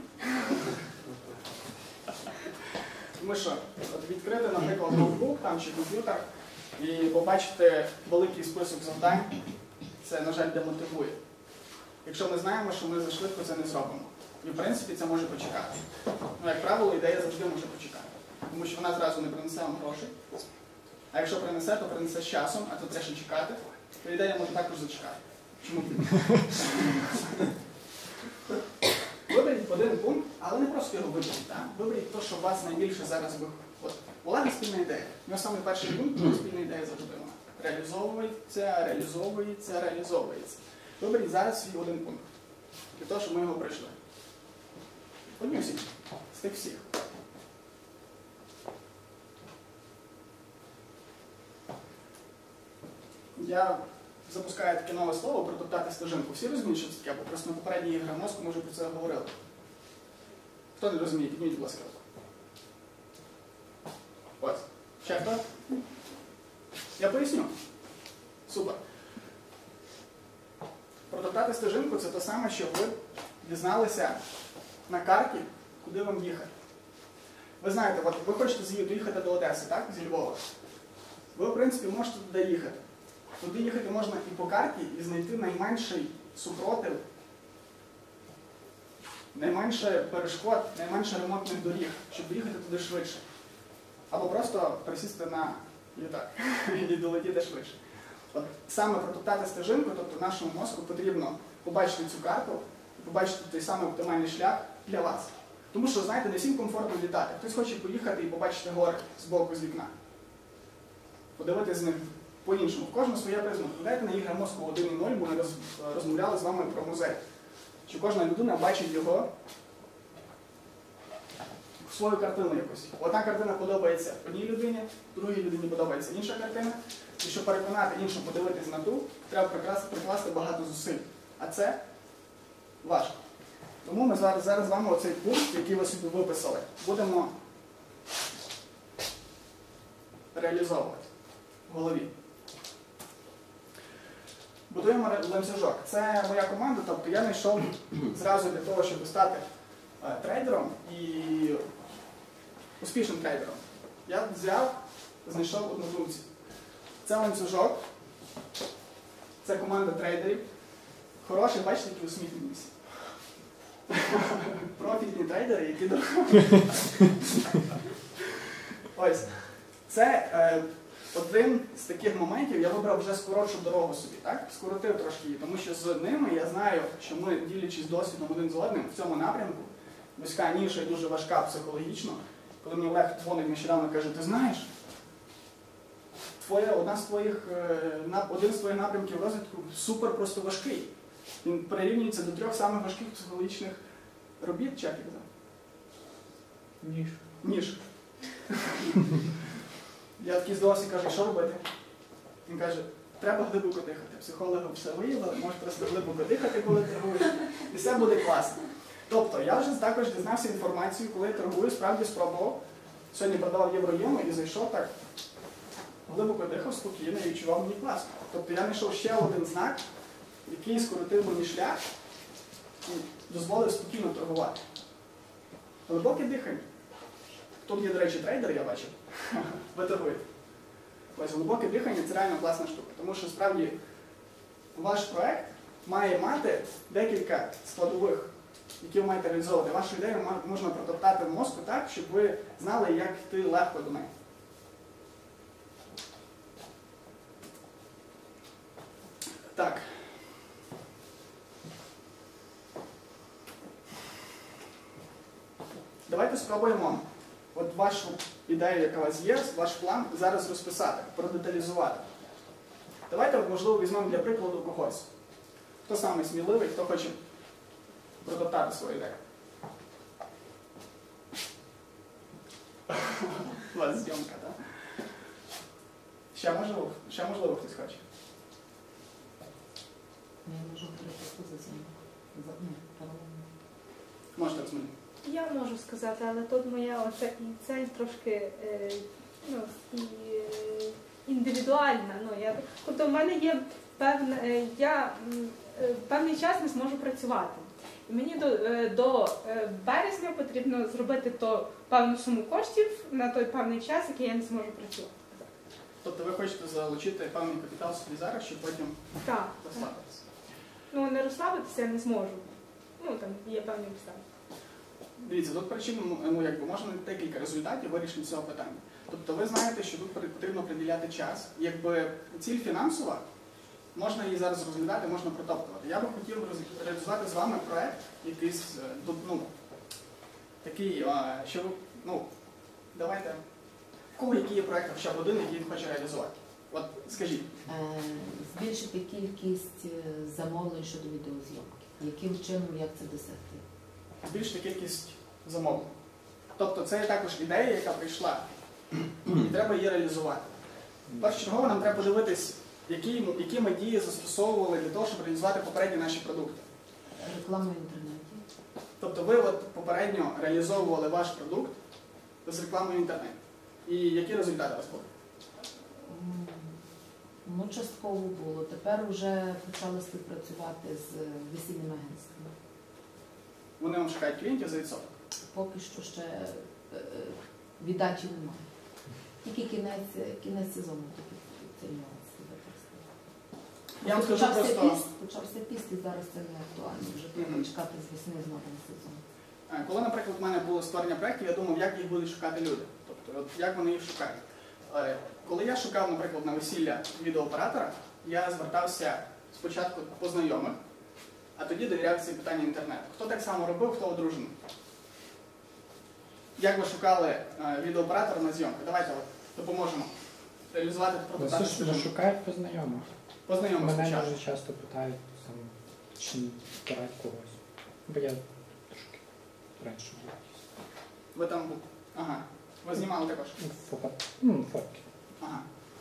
Тому що от відкрити, наприклад, ноутбук там, чи комп'ютер і побачити великий список завдань, це, на жаль, демотивує. Якщо ми знаємо, що ми зашвидко це не зробимо. І, в принципі, це може почекати. Ну, як правило, ідея завжди може почекати. Тому що вона зразу не принесе вам грошей. А якщо принесе, то принесе з часом, а то треба ще чекати, то ідея може також зачекати. Чому? Виберіть один пункт, але не просто його виберіть. Так? Виберіть те, що у вас найбільше зараз виходить. От, у Олега спільна ідея. У нього саме перший пункт, у спільна ідея завжди вона. Реалізовується, реалізовується, реалізовується. Виберіть зараз свій один пункт. Для того, щоб ми його пройшли. Одні всі. З тих всіх. Я запускаю таке нове слово протоптати стежинку. Всі розуміють, що це таке? Бо просто на попередній ігри мозку ми вже про це говорили. Хто не розуміє, підніміть, будь ласка. Ось. Ще хто? Я поясню. Супер. Протоптати стежинку – це те саме, що ви дізналися на карті, куди вам їхати. Ви знаєте, от ви хочете доїхати до Одеси, так? Зі Львова. Ви, в принципі, можете туди їхати. Туди їхати можна і по карті, і знайти найменший супротив, найменше перешкод, найменше ремонтних доріг, щоб доїхати туди швидше. Або просто присісти на літак і долетіти швидше. От саме протоптати стежинку, тобто нашому мозку потрібно побачити цю карту і побачити той самий оптимальний шлях для вас. Тому що, знаєте, не всім комфортно літати. Хтось хоче поїхати і побачити гори з боку, з вікна. Подивитися з них по-іншому. В кожного своя призма. Дайте на ігри мозку один і нуль, бо ми розмовляли з вами про музей. Що кожна людина бачить його в свою картину якусь. Одна картина подобається одній людині, другій людині подобається інша картина. І щоб переконати іншу подивитись на ту, треба прикласти багато зусиль. А це важко. Тому ми зараз, зараз з вами оцей пункт, який ви собі виписали, будемо реалізовувати в голові. Будуємо ланцюжок. Це моя команда, тобто я не йшов зразу для того, щоб стати е, трейдером і успішним трейдером. Я взяв, знайшов однодумців. Це ланцюжок, це команда трейдерів. Хороші, бачите, які усміхнені всі. Профільні трейдери, які доходять. Ось. Це е, один з таких моментів, я вибрав вже скоротшу дорогу собі, так? Скоротив трошки її, тому що з ними я знаю, що ми, ділячись досвідом один з одним в цьому напрямку, вузька ніша і дуже важка психологічно, коли мені Олег дзвонить нещодавно, каже, ти знаєш, твоя, одна з твоїх, один з твоїх напрямків розвитку супер просто важкий. Він прирівнюється до трьох самих важких психологічних робіт, чи як казав? Ніж. Ніж. Я такий здавався і кажу, що робити? Він каже, треба глибоко дихати. Психологи все виявили, можеш просто глибоко дихати, коли торгуєш, і все буде класно. Тобто, я вже також дізнався інформацію, коли я торгую, справді спробував. Сьогодні продавав євро-єму і зайшов так, глибоко дихав, спокійно і відчував мені класно. Тобто я знайшов ще один знак, який скоротив мені шлях і дозволив спокійно торгувати. Глибоке дихання. Тут є, до речі, трейдер, я бачив. Ви торгуєте. Ось глибоке дихання – це реально класна штука. Тому що, справді, ваш проект має мати декілька складових, які ви маєте реалізовувати. Вашу ідею можна протоптати в мозку так, щоб ви знали, як йти легко до неї. Так. Давайте спробуємо от вашу ідею, яка у вас є, ваш план зараз розписати, продеталізувати. Давайте, можливо, візьмемо для прикладу когось. Хто самий сміливий, хто хоче протоптати свою ідею. У вас зйомка, так? Ще можливо, ще можливо хтось хоче. Я можу три пропозиції. я можу сказати, але тут моя оця і цель трошки е, ну, і, е, індивідуальна. Ну, я, тобто в мене є певна, е, я е, певний час не зможу працювати. І мені до, е, до е, березня потрібно зробити то певну суму коштів на той певний час, який я не зможу працювати. Тобто ви хочете залучити певний капітал собі зараз, щоб потім Так. розслабитися? Ну, не розслабитися я не зможу. Ну, там є певні обставини. Дивіться, тут причин, ну, якби, можна декілька результатів вирішення цього питання. Тобто ви знаєте, що тут потрібно приділяти час. Якби ціль фінансова, можна її зараз розглядати, можна протоптувати. Я би хотів реалізувати з вами проект, якийсь, ну, такий, що ви, ну, давайте, в кого який є проект, хоча б один, який він хоче реалізувати? От, скажіть. Е, Збільшити кількість е, замовлень щодо відеозйомки. Яким чином, як це досягти? Збільшити кількість замовлень. Тобто це є також ідея, яка прийшла, і треба її реалізувати. Першочергово нам треба подивитись, які, які ми дії застосовували для того, щоб реалізувати попередні наші продукти. Реклама в інтернеті. Тобто ви от попередньо реалізовували ваш продукт з рекламою в інтернеті. І які результати у вас були? М, Ну, частково було. Тепер вже почали співпрацювати з весільними агентствами. Вони вам шукають клієнтів за відсоток. Поки що ще е, е, віддачі немає. Тільки кінець, кінець сезону тільки цей нюанс. Я вам скажу Почався просто... піст, почався піст, і зараз це не актуально. Вже треба Мгм. чекати з весни знову на сезон. Е, Коли, наприклад, в мене було створення проєктів, я думав, як їх будуть шукати люди. Тобто, от як вони їх шукають. Е, Коли я шукав, наприклад, на весілля відеооператора, я звертався спочатку по знайомих, а тоді довіряв ці питання інтернету. Хто так само робив, хто одружений? Як ви шукали е, відеооператора на зйомку? Давайте от, допоможемо реалізувати прототип. Ну, шукають по знайомих. По знайомих Мене спочатку. дуже часто питають, там, чи брати когось. Бо я трошки раніше був. Ви там, ага, ви знімали також? Ну, фото, ну, фотки. Ага.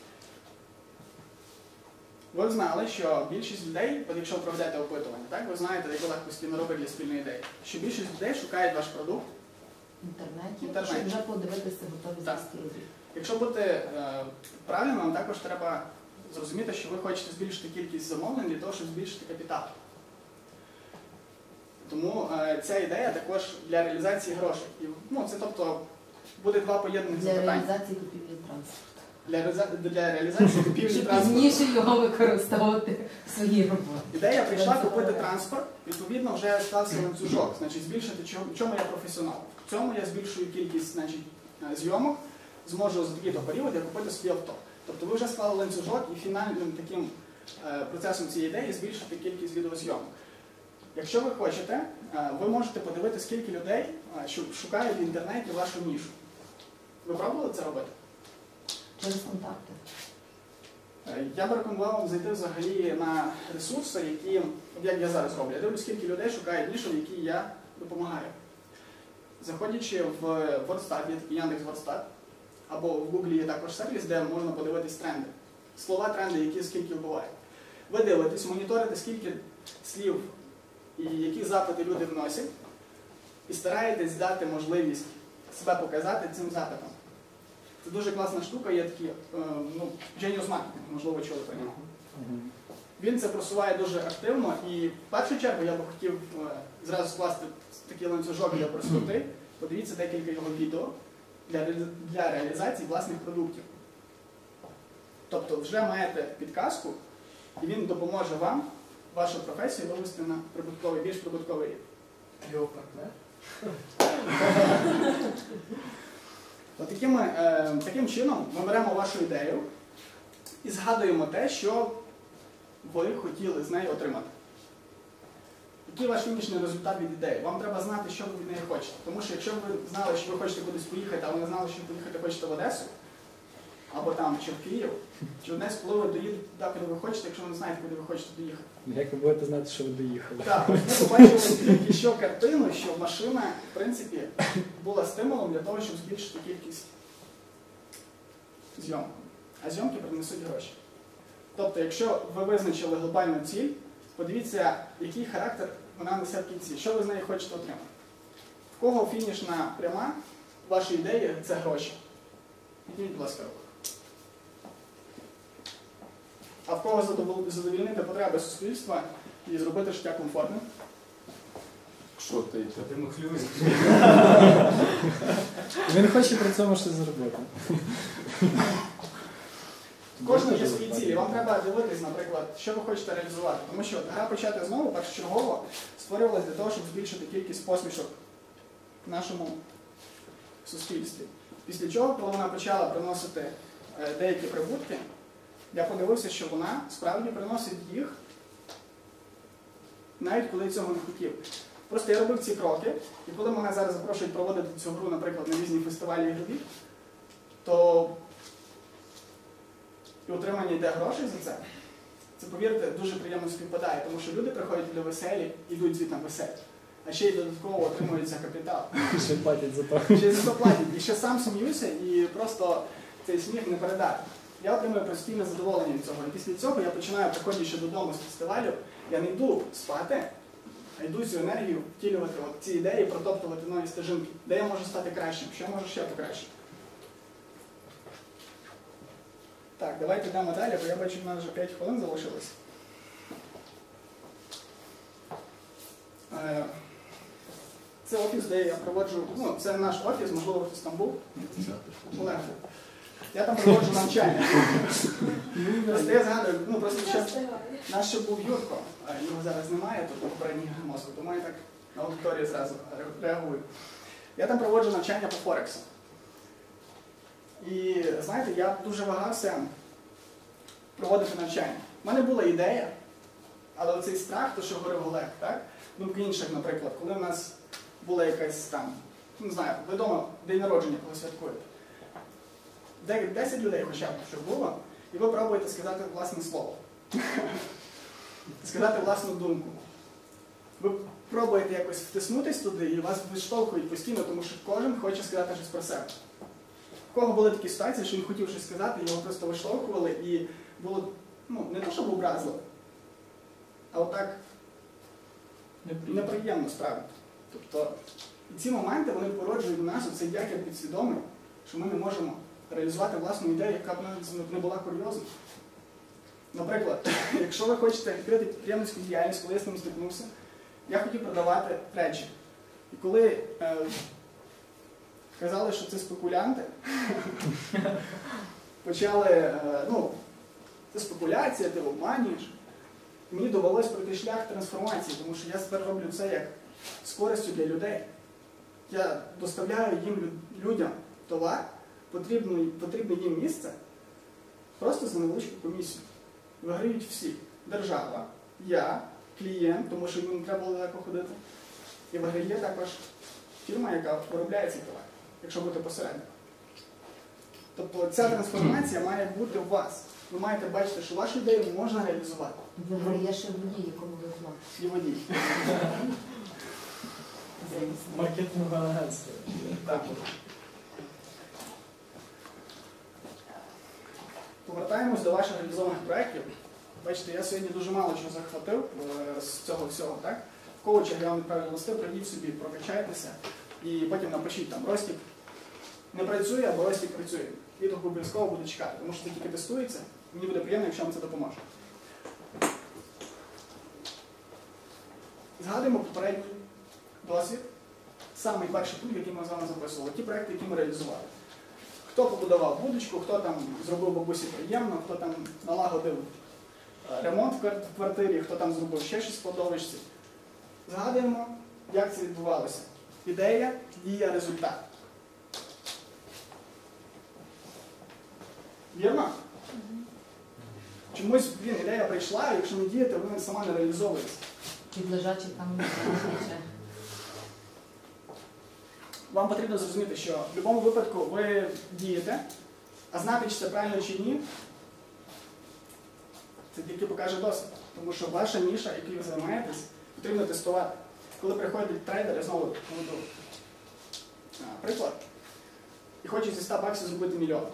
Ви знали, що більшість людей, от якщо проведете опитування, так, ви знаєте, як легко спільно робити для спільної ідеї, що більшість людей шукають ваш продукт. В інтернеті, Інтернеті. щоб вже подивитися готові Так. зв'язки робіт. Якщо бути е, правильним, вам також треба зрозуміти, що ви хочете збільшити кількість замовлень для того, щоб збільшити капітал. Тому е, ця ідея також для реалізації грошей. І, ну, це, тобто, буде два поєднаних Для запитання. реалізації купівлі транспорту. Для, реаліза- для реалізації купівлі Щоб транспорту. пізніше його використовувати в своїй роботі. Ідея прийшла купити транспорт, відповідно, вже склався ланцюжок. Значить, збільшити, в чому я професіонал. В цьому я збільшую кількість, значить, зйомок, зможу за такий-то період я купити собі авто. Тобто ви вже склали ланцюжок і фінальним таким е, процесом цієї ідеї збільшити кількість відеозйомок. Якщо ви хочете, е, ви можете подивитися, скільки людей е, що шукають в інтернеті вашу нішу. Ви пробували це робити? Через контакти. Е, Я б рекомендував вам зайти взагалі на ресурси, які, от як я зараз роблю. Я дивлюсь, скільки людей шукають нішу, в якій я допомагаю. Заходячи в WordStat, є такий Яндекс.Вордстат, або в Google є також сервіс, де можна подивитись тренди. Слова тренди, які скільки вбивають. Ви дивитесь, моніторите, скільки слів і які запити люди вносять, і стараєтесь дати можливість себе показати цим запитом. Це дуже класна штука, є такі, е, ну, Genius Marketing, можливо, чули про нього. Він це просуває дуже активно, і в першу чергу я би хотів е, зразу скласти такий ланцюжок для простоти. Подивіться декілька його відео для, реалі- для реалізації власних продуктів. Тобто вже маєте підказку, і він допоможе вам вашу професію вивести на прибутковий, більш прибутковий рівень. Його партнер. От таким, е, таким чином ми беремо вашу ідею і згадуємо те, що ви хотіли з нею отримати. Який ваш фінішний результат від ідеї? Вам треба знати, що ви від неї хочете. Тому що якщо ви знали, що ви хочете кудись поїхати, але не знали, що ви поїхати хочете в Одесу, або там, чи в Київ, чи в Одесу, коли ви доїдете туди, куди ви хочете, якщо ви не знаєте, куди ви хочете доїхати. Як ви будете знати, що ви доїхали? Так, ми побачили тільки що картину, що машина, в принципі, була стимулом для того, щоб збільшити кількість зйомок. А зйомки принесуть гроші. Тобто, якщо ви визначили глобальну ціль, подивіться, який характер вона несе в кінці, що ви з неї хочете отримати. В кого фінішна пряма вашої ідеї – це гроші? Підніміть, будь ласка, руку. А в кого задовол- задовольнити потреби суспільства і зробити життя комфортним? Що ти? Ти махлюєш. Він хоче при цьому щось зробити. В кожного є свої цілі. Вам треба дивитись, наприклад, що ви хочете реалізувати. Тому що гра почати знову першочергово створювалася для того, щоб збільшити кількість посмішок в нашому суспільстві. Після чого, коли вона почала приносити е, деякі прибутки, я подивився, що вона справді приносить їх, навіть коли я цього не хотів. Просто я робив ці кроки, і коли мене зараз запрошують проводити цю гру, наприклад, на різні фестивалі ігрові, то і отримання йде грошей за це, це, повірте, дуже приємно співпадає, тому що люди приходять для веселі, йдуть звідти веселі, а ще й додатково отримують за капітал. Ще платять за то. Ще й за то платять. І ще сам сміюся, і просто цей сміх не передати. Я отримую постійне задоволення від цього. І після цього я починаю, приходячи додому з фестивалю, я не йду спати, а йду цю енергію втілювати от ці ідеї, протоптувати нові стежинки. Де я можу стати кращим, що я можу ще покращити. Так, давайте йдемо далі, бо я бачу, в нас вже п'ять хвилин залишилось. Е, Це офіс, де я проводжу, ну, це наш офіс, можливо, хтось там був. Олег. Я там проводжу навчання. Просто я згадую, ну просто ще наш ще був Юрко, а його зараз немає, тут попередній мозку, тому я так на аудиторію зразу реагую. Я там проводжу навчання по Форексу. І, знаєте, я дуже вагався проводити навчання. У мене була ідея, але оцей страх, то, що говорив Олег, так? Думки інших, наприклад, коли в нас була якась там, не знаю, ви вдома день народження, коли святкуєте. десять людей хоча б, щоб було, і ви пробуєте сказати власне слово. Сказати власну думку. Ви пробуєте якось втиснутись туди, і вас виштовхують постійно, тому що кожен хоче сказати щось про себе. В кого були такі ситуації, що він хотів щось сказати, його просто виштовхували, і було, ну, не те, щоб образливо, а отак неприємно справді. Тобто, і ці моменти, вони породжують в нас оцей якір підсвідомий, що ми не можемо реалізувати власну ідею, яка б навіть не була курйозна. Наприклад, якщо ви хочете відкрити підприємницьку діяльність, коли я з ним стикнувся, я хотів продавати речі. І коли е, казали, що це спекулянти, почали, е, ну, це спекуляція, ти обманюєш. Мені довелося пройти шлях трансформації, тому що я тепер роблю це як з користю для людей. Я доставляю їм, людям, товар, потрібне, потрібне їм місце, просто за невеличку комісію. Виграють всі. Держава, я, клієнт, тому що їм не треба було далеко ходити. І виграє також фірма, яка виробляє цей товар, якщо бути посередником. Тобто ця трансформація має бути у вас. Ви маєте бачити, що вашу ідею можна реалізувати. Виграє ще водій, якому ви платите. І водій. Маркетингове агентство. Так. Повертаємось до ваших реалізованих проєктів. Бачите, я сьогодні дуже мало чого захватив е, з цього всього, так? В коучах я вам відправив листи, прийдіть собі, прокачайтеся і потім напишіть там розтік не працює або розтік працює. Відгук обов'язково буде чекати, тому що це тільки тестується, мені буде приємно, якщо вам це допоможе. Згадуємо попередній досвід, самий перший пункт, який ми з вами записували, ті проекти, які ми реалізували. Хто побудував будочку, хто там зробив бабусі приємно, хто там налагодив ремонт в квартирі, хто там зробив ще щось в кладовищі. Згадуємо, як це відбувалося. Ідея, дія, результат. Вірно? Чомусь, блін, ідея прийшла, а якщо не діяти, вона сама не реалізовується. Під лежачі там більше. Вам потрібно зрозуміти, що в будь-якому випадку ви дієте, а знати, чи це правильно чи ні, це тільки покаже досвід. Тому що ваша ніша, якою ви займаєтесь, потрібно тестувати. Коли приходять трейдери, знову наведу приклад, і хочуть зі ста баксів зробити мільйон.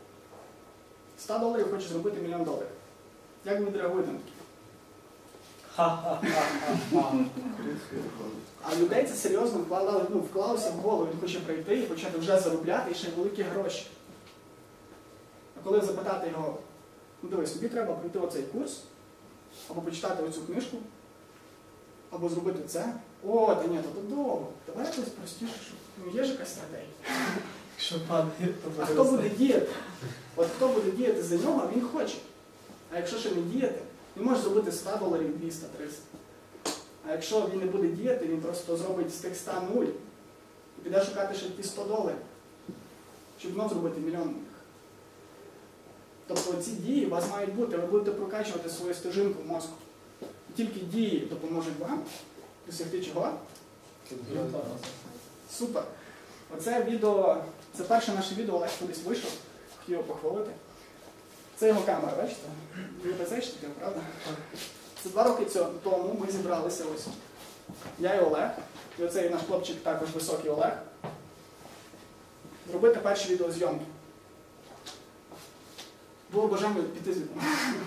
сто доларів хочуть зробити мільйон доларів. Як ви відреагуєте на таке? А людей це серйозно вкладали, ну, вклалося в голову, він хоче прийти і почати вже заробляти і ще й великі гроші. А коли запитати його, ну дивись, тобі треба пройти оцей курс, або почитати оцю книжку, або зробити це. О, та ні, то тут довго. Давай якось простіше, щоб ну, є ж якась стратегія. Якщо падає, то А хто буде діяти? От хто буде діяти за нього, він хоче. А якщо ще не діяти, він може зробити сто доларів, двісті, триста. А якщо він не буде діяти, він просто зробить з тих ста нуль і піде шукати ще ті сто доларів, щоб знов зробити мільйон. Тобто ці дії у вас мають бути, ви будете прокачувати свою стежинку в мозку. І тільки дії допоможуть вам досягти чого? Супер. Оце відео, це перше наше відео, Олег кудись вийшов, хотів його похвалити. Це його камера, бачите? Ви безпечники, правда? Це два роки цього, тому ми зібралися ось. Я і Олег, і оцей наш хлопчик також високий Олег. Зробити перші відеозйомки. Було бажання піти звідти.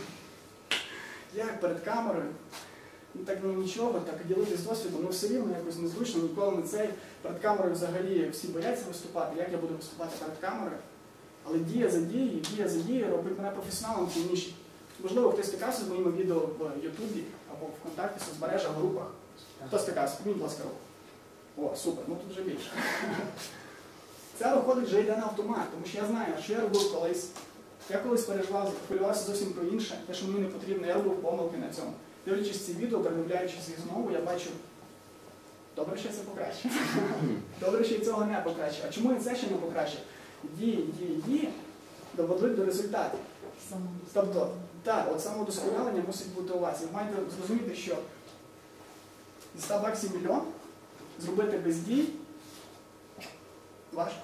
Як перед камерою, ну так ну нічого, так ділитись досвідом, ну все рівно якось незвично, ніколи не цей. Перед камерою взагалі всі бояться виступати, як я буду виступати перед камерою. Але дія за дією, дія за дією робить мене професіоналом в цій ніші. Можливо, хтось стикався з моїми відео в Ютубі або в ВКонтакті, в соцмережах, в групах. Хто стикався? Підніміть, будь ласка, руку. О, супер, ну тут вже більше. Це виходить вже йде на автомат, тому що я знаю, що я робив колись. Я колись переживав, хвилювався зовсім про інше, те, що мені не потрібно, я робив помилки на цьому. Дивлячись ці відео, передивляючись їх знову, я бачу, добре, що я це покращив. Добре, що і цього не покращив. А чому і це ще не покращив? Дії, дії, дії доведуть до результатів. Тобто, так, от самодосконалення мусить бути у вас. І ви маєте зрозуміти, що зі ста баксів мільйон зробити без дій важко.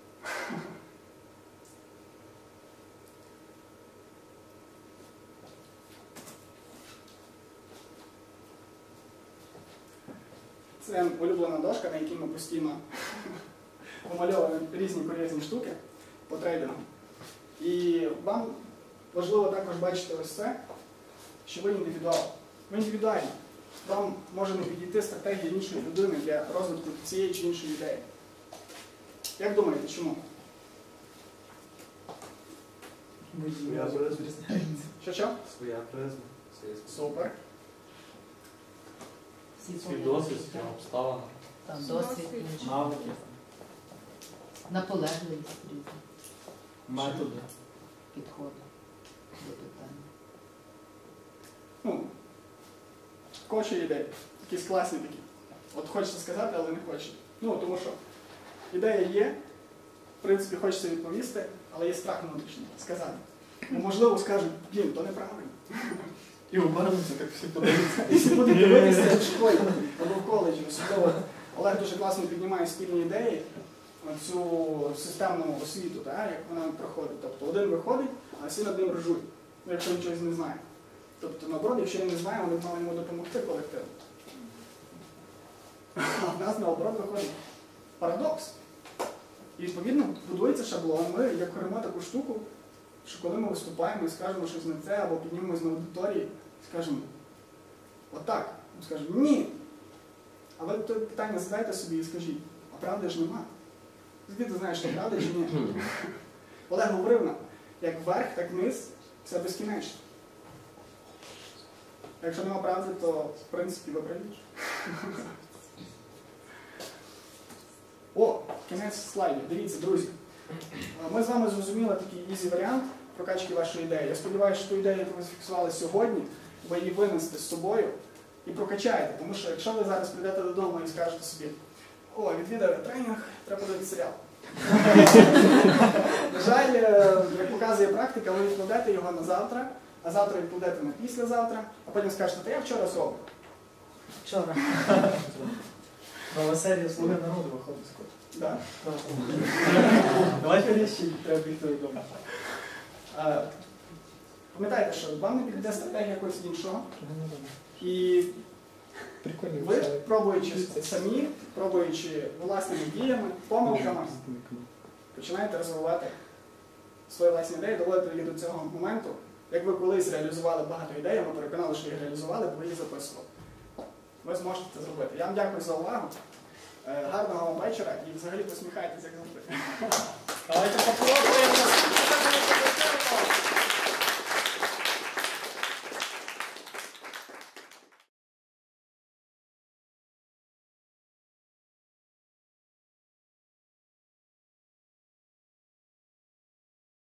Це улюблена дошка, на якій ми постійно вимальовуємо різні курйозні штуки по трейдингу. І вам важливо також бачити ось це, що ви індивідуал. Ви індивідуальні. Вам може не підійти стратегія іншої людини для розвитку цієї чи іншої ідеї. Як думаєте, чому? Своя призма різняється. Що-що? Своя призма. Супер. Свій досвід, своя обставина. Там досвід інший. Навики. Наполегливість різна. Методи. Підходу до питання. Ну, коші ідеї. Якісь класні такі. От хочеться сказати, але не хоче. Ну, тому що ідея є, в принципі, хочеться відповісти, але є страх внутрішній сказати. Ну, можливо, скажуть, блін, то неправильно. І обернуться, як всі подивляться. І всі будуть дивитися в школі або в коледжі. Особливо Олег дуже класно піднімає спільні ідеї, цю системну освіту, так, як вона проходить. Тобто один виходить, а всі над ним ржуть, якщо він чогось не знає. Тобто, наоборот, якщо він не знає, вони б мали йому допомогти колективно. А в нас, наоборот, виходить парадокс. І, відповідно, будується шаблон. Ми як коримо таку штуку, що коли ми виступаємо і скажемо щось на це, або піднімемось на аудиторії, скажемо отак. Ми скажемо ні. А ви то питання задайте собі і скажіть, а правди ж нема. Звідки ти знаєш, що правда чи ні? Олег говорив нам, як вверх, так вниз, все безкінечно. Якщо нема правди, то в принципі ви праві. О, кінець слайдів. Дивіться, друзі. Ми з вами зрозуміли такий ізі варіант прокачки вашої ідеї. Я сподіваюся, що ту ідею, яку ви зафіксували сьогодні, ви її винесете з собою і прокачаєте. Тому що якщо ви зараз прийдете додому і скажете собі, о, відвідав тренінг, треба подивитися серіал. На жаль, як показує практика, ви відкладете його на завтра, а завтра відкладете на післязавтра, а потім скажете, та я вчора зробив. Вчора. Нова серія «Слуги народу» виходить скоро. Да. Давайте ріші, треба бігти додому. Пам'ятайте, що вам не підійде стратегія якогось іншого. І ви, пробуючи самі, пробуючи власними діями, помилками, починаєте розвивати свої власні ідеї, доводити їх до цього моменту, Як ви колись реалізували багато ідей, ми переконали, що їх реалізували, бо ви їх записували. Ви зможете це зробити. Я вам дякую за увагу. Е, Гарного вам вечора і взагалі посміхайтеся, як завжди.